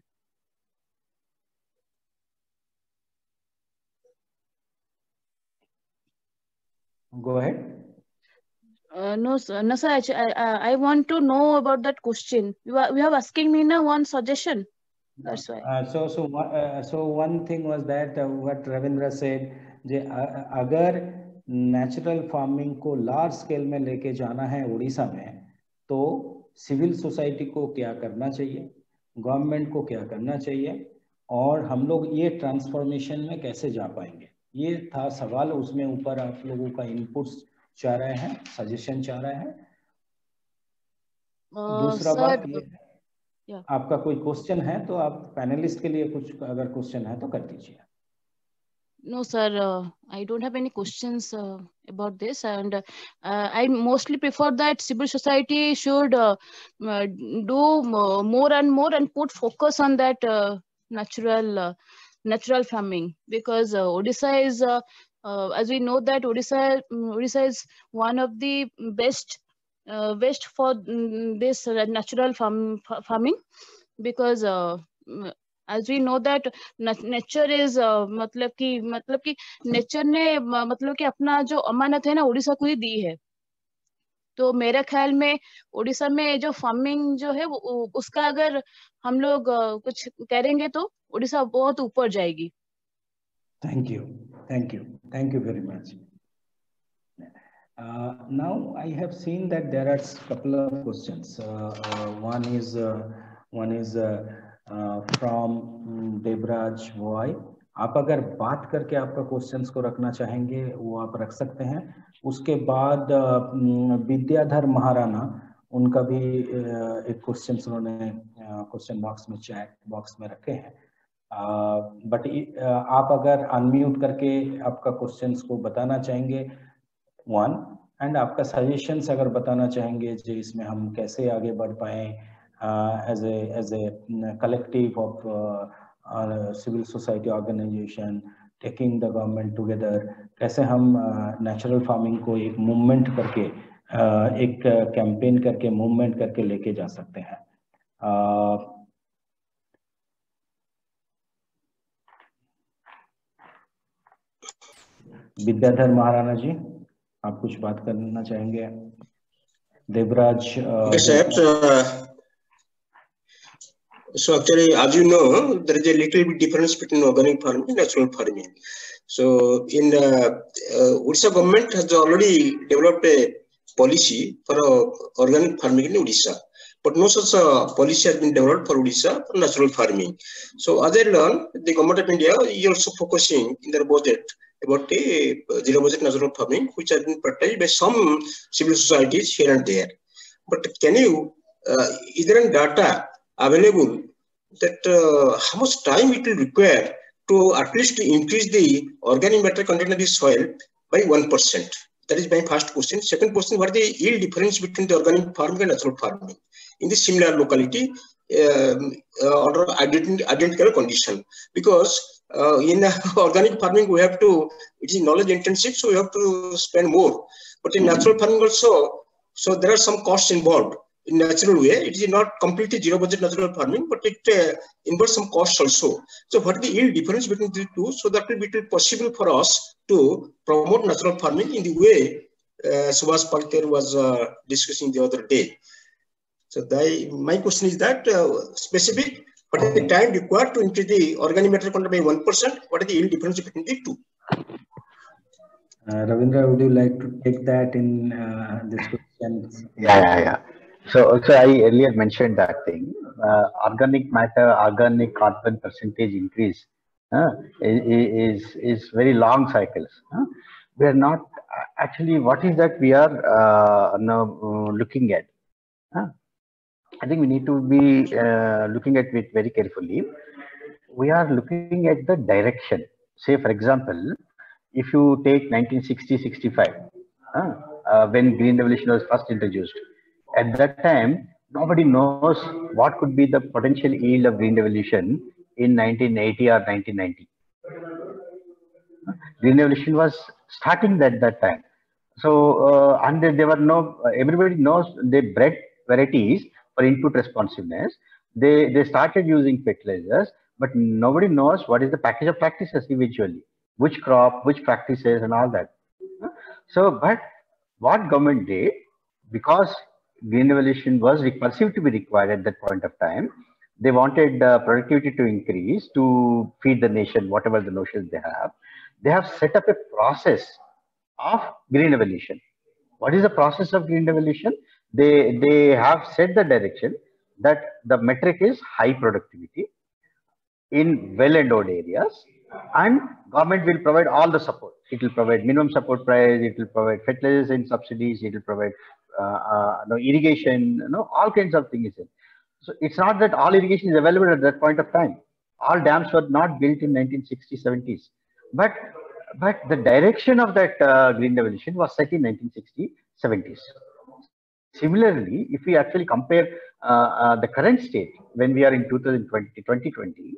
Go ahead. Uh, no, sir. No, sir. Actually, I, I, I want to know about that question. You are, you have asking me now one suggestion. That's why. Uh, so, so, uh, so one thing was that uh, what Ravindra said, जे अगर natural farming को large scale में लेके जाना है उड़ीसा में, तो civil society को क्या करना चाहिए, गवर्नमेंट को क्या करना चाहिए, और हम लोग ये ट्रांसफॉर्मेशन में कैसे जा पाएंगे, ये था सवाल. उसमें ऊपर आप लोगों का इनपुट्स चाह रहे हैं, सजेशन चाह रहे हैं. दूसरा बात ये है, Yeah. आपका कोई क्वेश्चन है तो आप पैनलिस्ट के लिए कुछ अगर क्वेश्चन है तो कर दीजिए. No, sir. Uh, I don't have any questions uh, about this, and uh, I mostly prefer that civil society should uh, uh, do more and more and put focus on that uh, natural uh, natural farming, because uh, Odisha is, uh, uh, as we know that Odisha Odisha is one of the best uh, best for um, this uh, natural farm farming, because uh, as we know that nature is uh, मतलब कि मतलब कि nature ने मतलब कि अपना जो अमानत है ना उड़ीसा को ही दी है. तो मेरे ख्याल में उड़ीसा में जो फार्मिंग जो है वो, उसका अगर हम लोग uh, कुछ करेंगे तो उड़ीसा बहुत ऊपर जाएगी. Thank you, thank you, thank you very much. Now I have seen that there are a couple of questions. Uh, uh, one is uh, one is uh, uh, from Devraj वॉय. आप अगर बात करके आपका क्वेश्चंस को रखना चाहेंगे वो आप रख सकते हैं. उसके बाद विद्याधर महाराणा, उनका भी एक क्वेश्चन उन्होंने क्वेश्चन बॉक्स में चैट बॉक्स में रखे हैं. बट uh, आप अगर अनम्यूट करके आपका क्वेश्चंस को बताना चाहेंगे वन, एंड आपका सजेशंस अगर बताना चाहेंगे जो इसमें हम कैसे आगे बढ़ पाए as a as a collective of civil society organization taking the government together, कैसे हम नेचुरल uh, फार्मिंग को एक मूवमेंट करके uh, एक कैंपेन uh, करके मूवमेंट करके लेके जा सकते हैं. uh, विद्याधर महाराणा जी, आप कुछ बात करना चाहेंगे? Devraj. Yes, uh, so actually, as you know, there is a little bit difference between organic farming and natural farming. So in uh, uh, Odisha government has already developed a policy for uh, organic farming in Odisha, but no such uh, policy has been developed for Odisha for natural farming. So as I learned, the government of India is also focusing in their budget about the zero budget natural farming, which has been practiced by some civil societies here and there. But can you, uh, is there any data available that uh, how much time it will require to at least increase the organic matter content of the soil by one percent? That is my first question. Second question, what is the yield difference between the organic farming and natural farming in the similar locality um, uh, under identical condition? Because Uh, in uh, organic farming, we have to, it is knowledge intensive, so we have to spend more. But in natural farming also, so there are some costs involved. In natural way, it is not completely zero budget natural farming, but it uh, involves some costs also. So what is the yield difference between the two? So that will be possible for us to promote natural farming in the way uh, Subhash Palkar was uh, discussing the other day. So the, my question is that uh, specific, what is the time required to increase the organic matter content by one percent? What is the yield difference between the two? Uh, Ravindra, would you like to take that in uh, this question? Yeah, yeah, yeah. So, so I earlier mentioned that thing. Uh, organic matter, organic carbon percentage increase uh, is is very long cycles. Uh. We are not actually. What is that we are uh, now uh, looking at? Uh. I think we need to be uh, looking at it very carefully. We are looking at the direction. Say, for example, if you take nineteen sixty sixty-five, uh, uh, when Green Revolution was first introduced, at that time, nobody knows what could be the potential yield of Green Revolution in nineteen eighty or nineteen ninety. Green Revolution was starting at that time. So, uh, and there were no, everybody knows they bred varieties for input responsiveness. They, they started using fertilizers, but nobody knows what is the package of practices eventually, which crop, which practices and all that. So, but what government did, because green revolution was perceived to be required at that point of time. They wanted uh, productivity to increase to feed the nation, whatever the notions they have. They have set up a process of green revolution. What is the process of green revolution? They, they have set the direction that the metric is high productivity in well-endowed areas, and government will provide all the support. It will provide minimum support price, it will provide fertilization subsidies, it will provide uh, uh, no, irrigation, you know, all kinds of things. So it's not that all irrigation is available at that point of time. All dams were not built in nineteen sixties, seventies. But, but the direction of that uh, green revolution was set in nineteen sixties, seventies. Similarly, if we actually compare uh, uh, the current state, when we are in two thousand twenty, twenty twenty,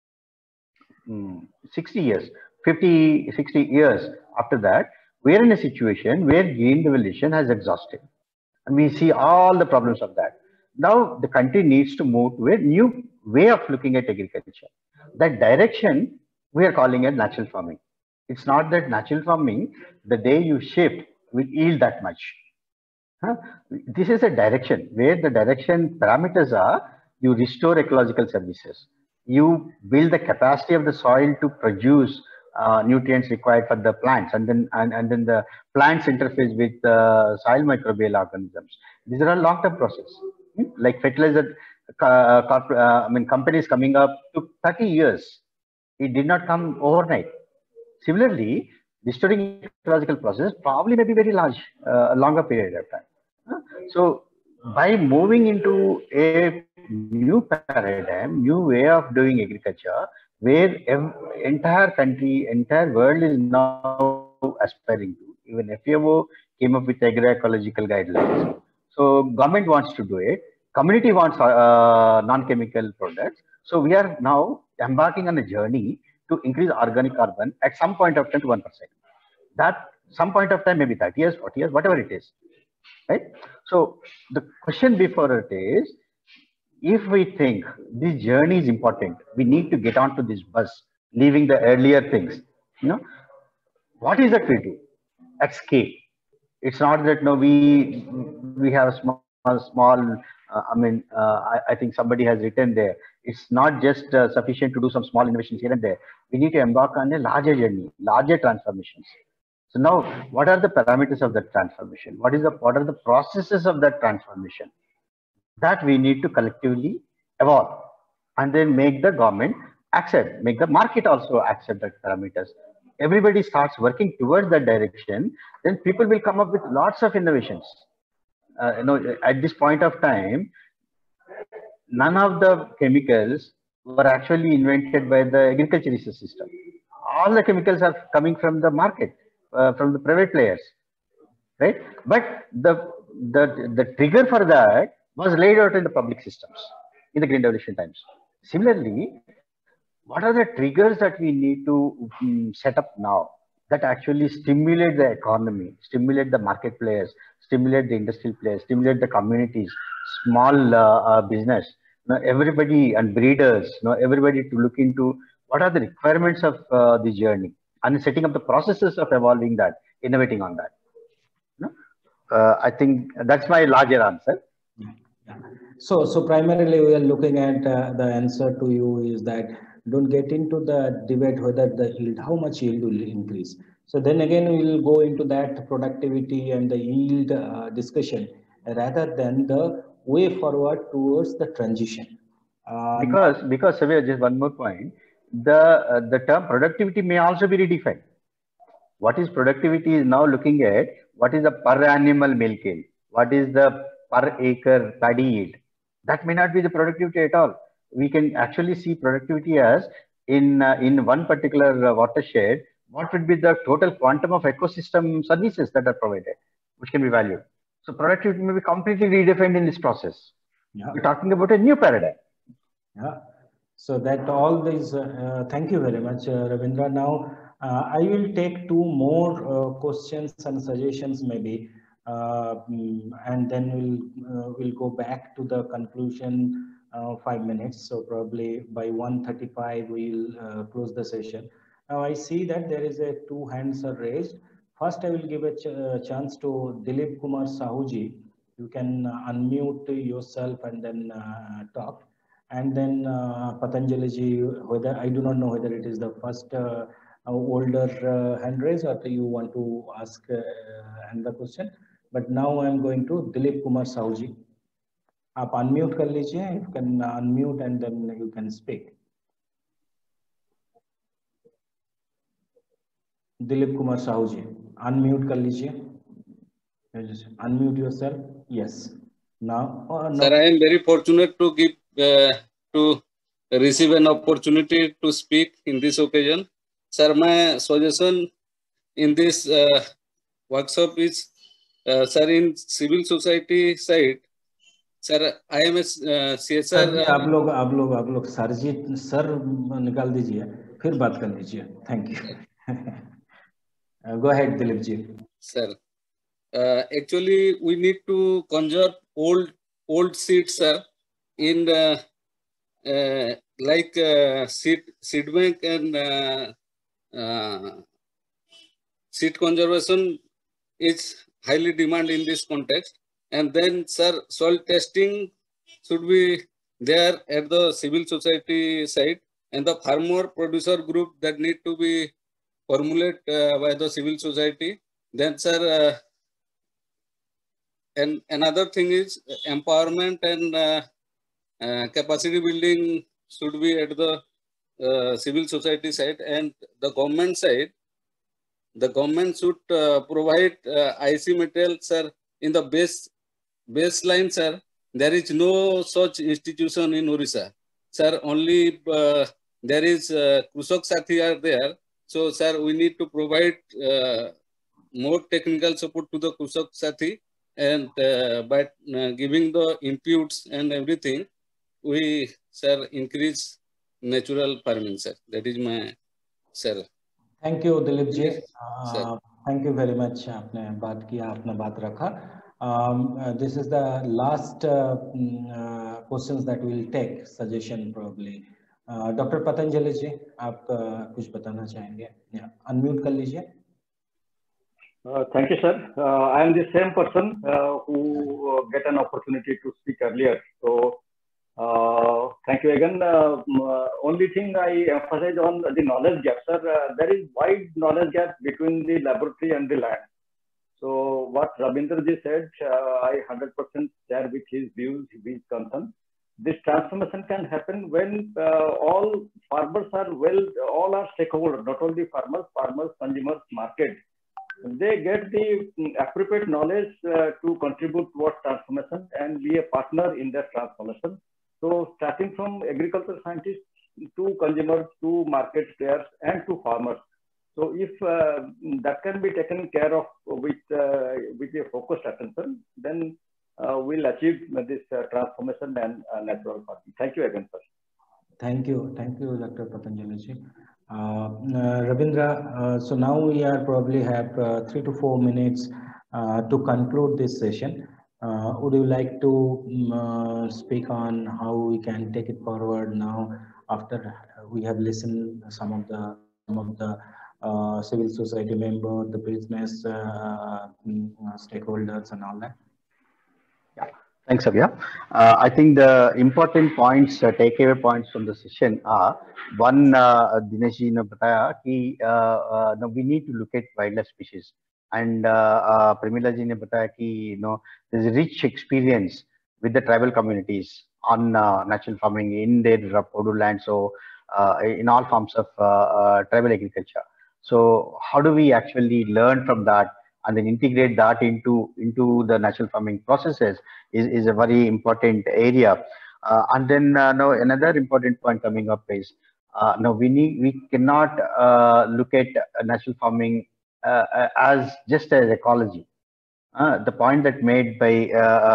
mm, sixty years, fifty, sixty years after that, we are in a situation where green revolution has exhausted. And we see all the problems of that. Now the country needs to move to a new way of looking at agriculture. That direction we are calling it natural farming. It's not that natural farming, the day you shift, will yield that much. Huh? This is a direction where the direction parameters are, you restore ecological services. You build the capacity of the soil to produce uh, nutrients required for the plants, and then and, and then the plants interface with uh, soil microbial organisms. These are a long-term process. Hmm? Like fertilizer, uh, uh, I mean, companies coming up took thirty years. It did not come overnight. Similarly, restoring ecological process probably may be very large, uh, a longer period of time. Huh? So by moving into a new paradigm, new way of doing agriculture, where entire country, entire world is now aspiring to. Even F A O came up with agroecological guidelines. So government wants to do it. Community wants uh, non-chemical products. So we are now embarking on a journey to increase organic carbon at some point of time to one percent. That some point of time, maybe thirty years, forty years, whatever it is. Right? So the question before it is, if we think this journey is important, we need to get onto this bus, leaving the earlier things. You know, what is that we do at scale? It's not that no, we we have a small small. Uh, I mean, uh, I, I think somebody has written there. It's not just uh, sufficient to do some small innovations here and there. We need to embark on a larger journey, larger transformations. So now, what are the parameters of that transformation? What is the what are the processes of that transformation? That we need to collectively evolve, and then make the government accept, make the market also accept that parameters. Everybody starts working towards that direction, then people will come up with lots of innovations. Uh, you know, at this point of time, none of the chemicals were actually invented by the agriculture research system. All the chemicals are coming from the market, uh, from the private players, right? But the, the, the trigger for that was laid out in the public systems in the green revolution times. Similarly, what are the triggers that we need to um, set up now that actually stimulate the economy, stimulate the market players, stimulate the industrial players, stimulate the communities, small uh, uh, business, you know, everybody and breeders, you know, everybody to look into what are the requirements of uh, the journey and setting up the processes of evolving that, innovating on that. You know? uh, I think that's my larger answer. So, so primarily we are looking at uh, the answer to you is that don't get into the debate whether the yield, how much yield will increase. So then again, we will go into that productivity and the yield uh, discussion rather than the way forward towards the transition. Uh, because, because Savir, just one more point, the, uh, the term productivity may also be redefined. What is productivity is now looking at what is the per animal milk yield, what is the per acre paddy yield. That may not be the productivity at all. We can actually see productivity as in uh, in one particular uh, watershed, what would be the total quantum of ecosystem services that are provided, which can be valued. So productivity may be completely redefined in this process. Yeah. We're talking about a new paradigm. Yeah. So that all these, uh, uh, thank you very much, uh, Ravindra. Now, uh, I will take two more uh, questions and suggestions maybe, uh, and then we'll, uh, we'll go back to the conclusion. Uh, five minutes, so probably by one thirty-five we'll uh, close the session. Now I see that there is a two hands are raised. First, I will give a ch chance to Dilip Kumar Sahuji. You can uh, unmute yourself and then uh, talk. And then uh, Patanjali ji, whether I do not know whether it is the first uh, older uh, hand raise or you want to ask uh, another question. But now I am going to Dilip Kumar Sahu ji. आप unmute कर लीजिए. You can unmute and then you can speak. Dilip Kumar Sahu ji, unmute कर लीजिए. Unmute yourself. Yes. Now, oh, no. Sir, I am very fortunate to give uh, to receive an opportunity to speak in this occasion. Sir, my suggestion in this uh, workshop is, uh, sir, in civil society side, sir, I am a uh, C S R. Sir, आप लोग आप लोग आप लोग sir जी sir निकाल दीजिए, फिर बात कर लीजिए. Thank you. Go ahead, Dilip ji. Sir. Uh, actually, we need to conserve old old seeds, sir. In uh, uh, like uh, seed seed bank and uh, uh, seed conservation is highly demanded in this context. And then, sir, soil testing should be there at the civil society side, and the farmer producer group that need to be formulated uh, by the civil society. Then, sir. Uh, And another thing is empowerment and uh, uh, capacity building should be at the uh, civil society side, and the government side. The government should uh, provide uh, I C material, sir. In the base baseline, sir, there is no such institution in Orissa, sir. Only uh, there is uh, Krushak Sathi are there. So, sir, we need to provide uh, more technical support to the Krushak Sathi. And uh, by uh, giving the inputs and everything, we, sir, increase natural farming, sir. That is my, sir. Thank you, Dilip ji. Uh, thank you very much. आपने बात किया, आपने बात रखा. Um, uh, this is the last uh, uh, questions that we will take. Suggestion probably. Uh, Doctor Patanjali ji, आप uh, कुछ बताना चाहेंगे? Yeah. Unmute कर लीजिए. Uh, thank you, sir. Uh, I am the same person uh, who uh, get an opportunity to speak earlier. So, uh, thank you again. Uh, uh, only thing I emphasize on the knowledge gap, sir. Uh, there is wide knowledge gap between the laboratory and the land. So, what Rabindra ji said, uh, I one hundred percent share with his views, his concern. This transformation can happen when uh, all farmers are well, all are stakeholders, not only farmers, farmers, consumers, market. They get the appropriate knowledge uh, to contribute towards transformation and be a partner in that transformation. So starting from agricultural scientists to consumers, to market players and to farmers. So if uh, that can be taken care of with, uh, with a focused attention, then uh, we'll achieve this uh, transformation and uh, natural farming. Thank you again, sir. Thank you. Thank you, Doctor Patanjali ji. Uh, uh, Ravindra, uh, so now we are probably have uh, three to four minutes uh, to conclude this session. Uh, would you like to um, uh, speak on how we can take it forward now after we have listened some of the some of the uh, civil society members, the business uh, stakeholders, and all that? Yeah, thanks, Abhya. Uh, I think the important points, uh, takeaway points from the session are one. Uh, Dinesh ji ne bataya ki uh, uh, no, we need to look at wildlife species, and uh, uh, Pramila ji ne bataya ki you know there's a rich experience with the tribal communities on uh, natural farming in their uh, Podu land, so uh, in all forms of uh, uh, tribal agriculture. So how do we actually learn from that and then integrate that into into the natural farming processes is, is a very important area. Uh, and then uh, now another important point coming up is uh, now we need we cannot uh, look at natural farming uh, as just as ecology. Uh, the point that made by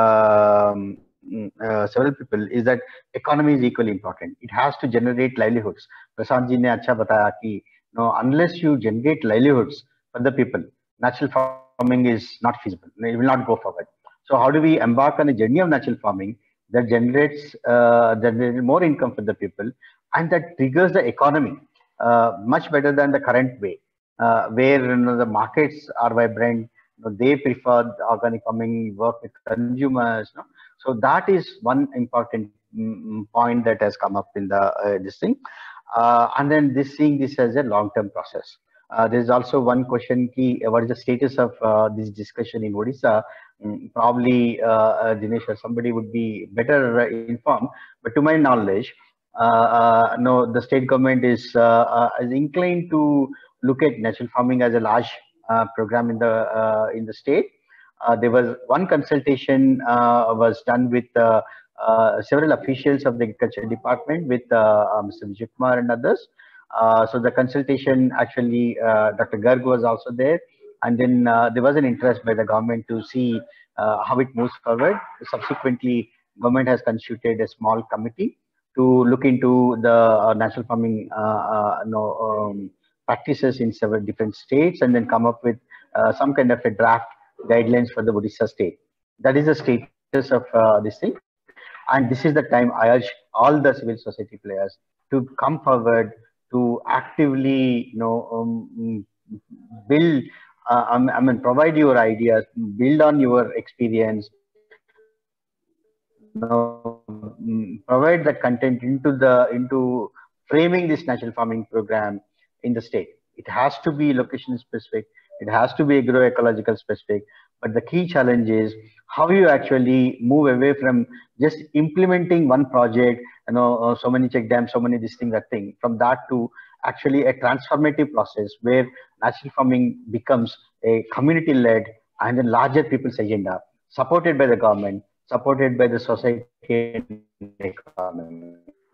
uh, um, uh, several people is that economy is equally important. It has to generate livelihoods. Prashant ji ne acha bataya ki no, unless you generate livelihoods for the people, natural farming is not feasible. It will not go forward. So how do we embark on a journey of natural farming that generates uh, that more income for the people and that triggers the economy uh, much better than the current way, uh, where you know, the markets are vibrant, you know, they prefer the organic farming, work with consumers. You know? So that is one important mm, point that has come up in the uh, this thing. Uh, and then this seeing this as a long-term process. Uh, there is also one question: key, what is the status of uh, this discussion in Odisha? Mm, probably uh, uh, Dinesh or somebody would be better uh, informed. But to my knowledge, uh, uh, no, the state government is uh, uh, is inclined to look at natural farming as a large uh, program in the uh, in the state. Uh, there was one consultation uh, was done with uh, uh, several officials of the agriculture department, with uh, uh, Mister Vijay Kumar and others. Uh, so the consultation actually, uh, Doctor Garg was also there, and then uh, there was an interest by the government to see uh, how it moves forward. Subsequently, government has constituted a small committee to look into the uh, natural farming uh, uh, no, um, practices in several different states, and then come up with uh, some kind of a draft guidelines for the Odisha state. That is the status of uh, this thing. And this is the time I urge all the civil society players to come forward to actively, you know, um, build, uh, I mean, provide your ideas, build on your experience, you know, provide the content into the into framing this natural farming program in the state. It has to be location specific. It has to be agroecological specific. But the key challenge is how you actually move away from just implementing one project, you know, uh, so many check dams, so many this thing, that thing, from that to actually a transformative process where natural farming becomes a community-led and a larger people's agenda, supported by the government, supported by the society and the economy.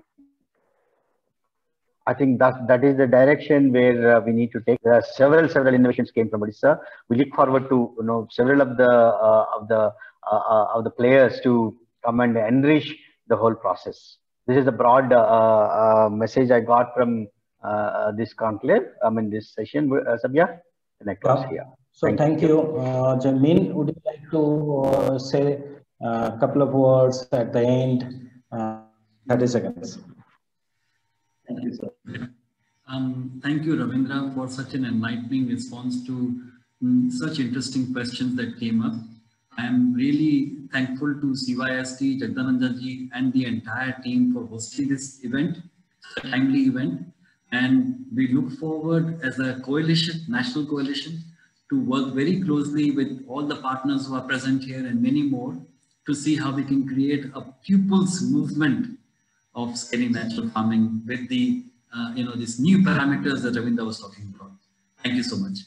I think that that is the direction where uh, we need to take. There are several several innovations came from Odisha. We look forward to, you know, several of the uh, of the uh, uh, of the players to come and enrich the whole process. This is the broad uh, uh, message I got from uh, this conclave. I mean this session, uh, Sabya, and I close Yeah. here. So Thank, thank you, uh, Jamin. Would you like to uh, say a couple of words at the end? Uh, thirty seconds. Thank you, sir. Um, thank you, Ravindra, for such an enlightening response to um, such interesting questions that came up. I am really thankful to C Y S T, Jagdananda ji, and the entire team for hosting this event, a timely event. And we look forward as a coalition, national coalition, to work very closely with all the partners who are present here and many more to see how we can create a pupils movement of scaling natural farming with the, uh, you know, these new parameters that Ravindra was talking about. Thank you so much.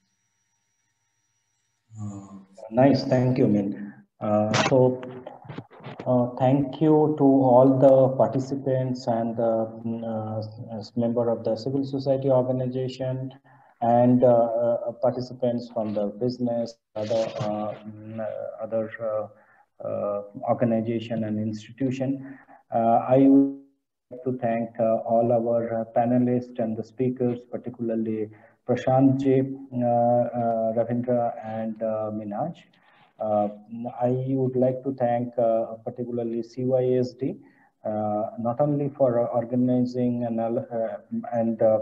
Uh, nice, thank you, Min. Uh, so, uh, thank you to all the participants and the uh, as member of the civil society organization and uh, uh, participants from the business, other uh, other uh, uh, organization and institution. Uh, I would like to thank uh, all our uh, panelists and the speakers, particularly Prashant Ji, uh, uh, Ravindra, and uh, Minhaj. Uh, I would like to thank uh, particularly C Y S D, uh, not only for uh, organizing and, uh, and uh,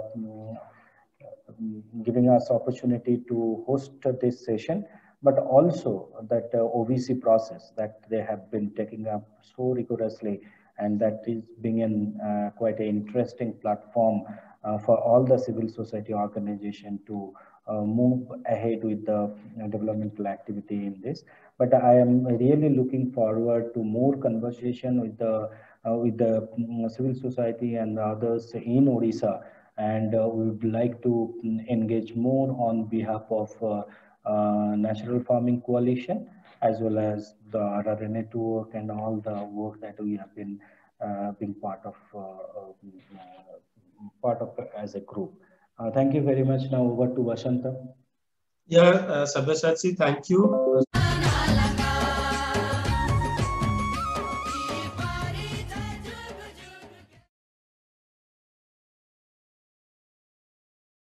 giving us opportunity to host this session, but also that uh, O V C process that they have been taking up so rigorously, and that is being an, uh, quite an interesting platform uh, for all the civil society organization to uh, move ahead with the uh, developmental activity in this. But I am really looking forward to more conversation with the uh, with the um, civil society and others in Odisha, and uh, we would like to engage more on behalf of uh, uh, Natural Farming Coalition, as well as the R R A network and all the work that we have been uh, being part of uh, uh, part of as a group. Uh, thank you very much. Now over to Vashanta. Yeah, uh, Sabyasachi, thank you.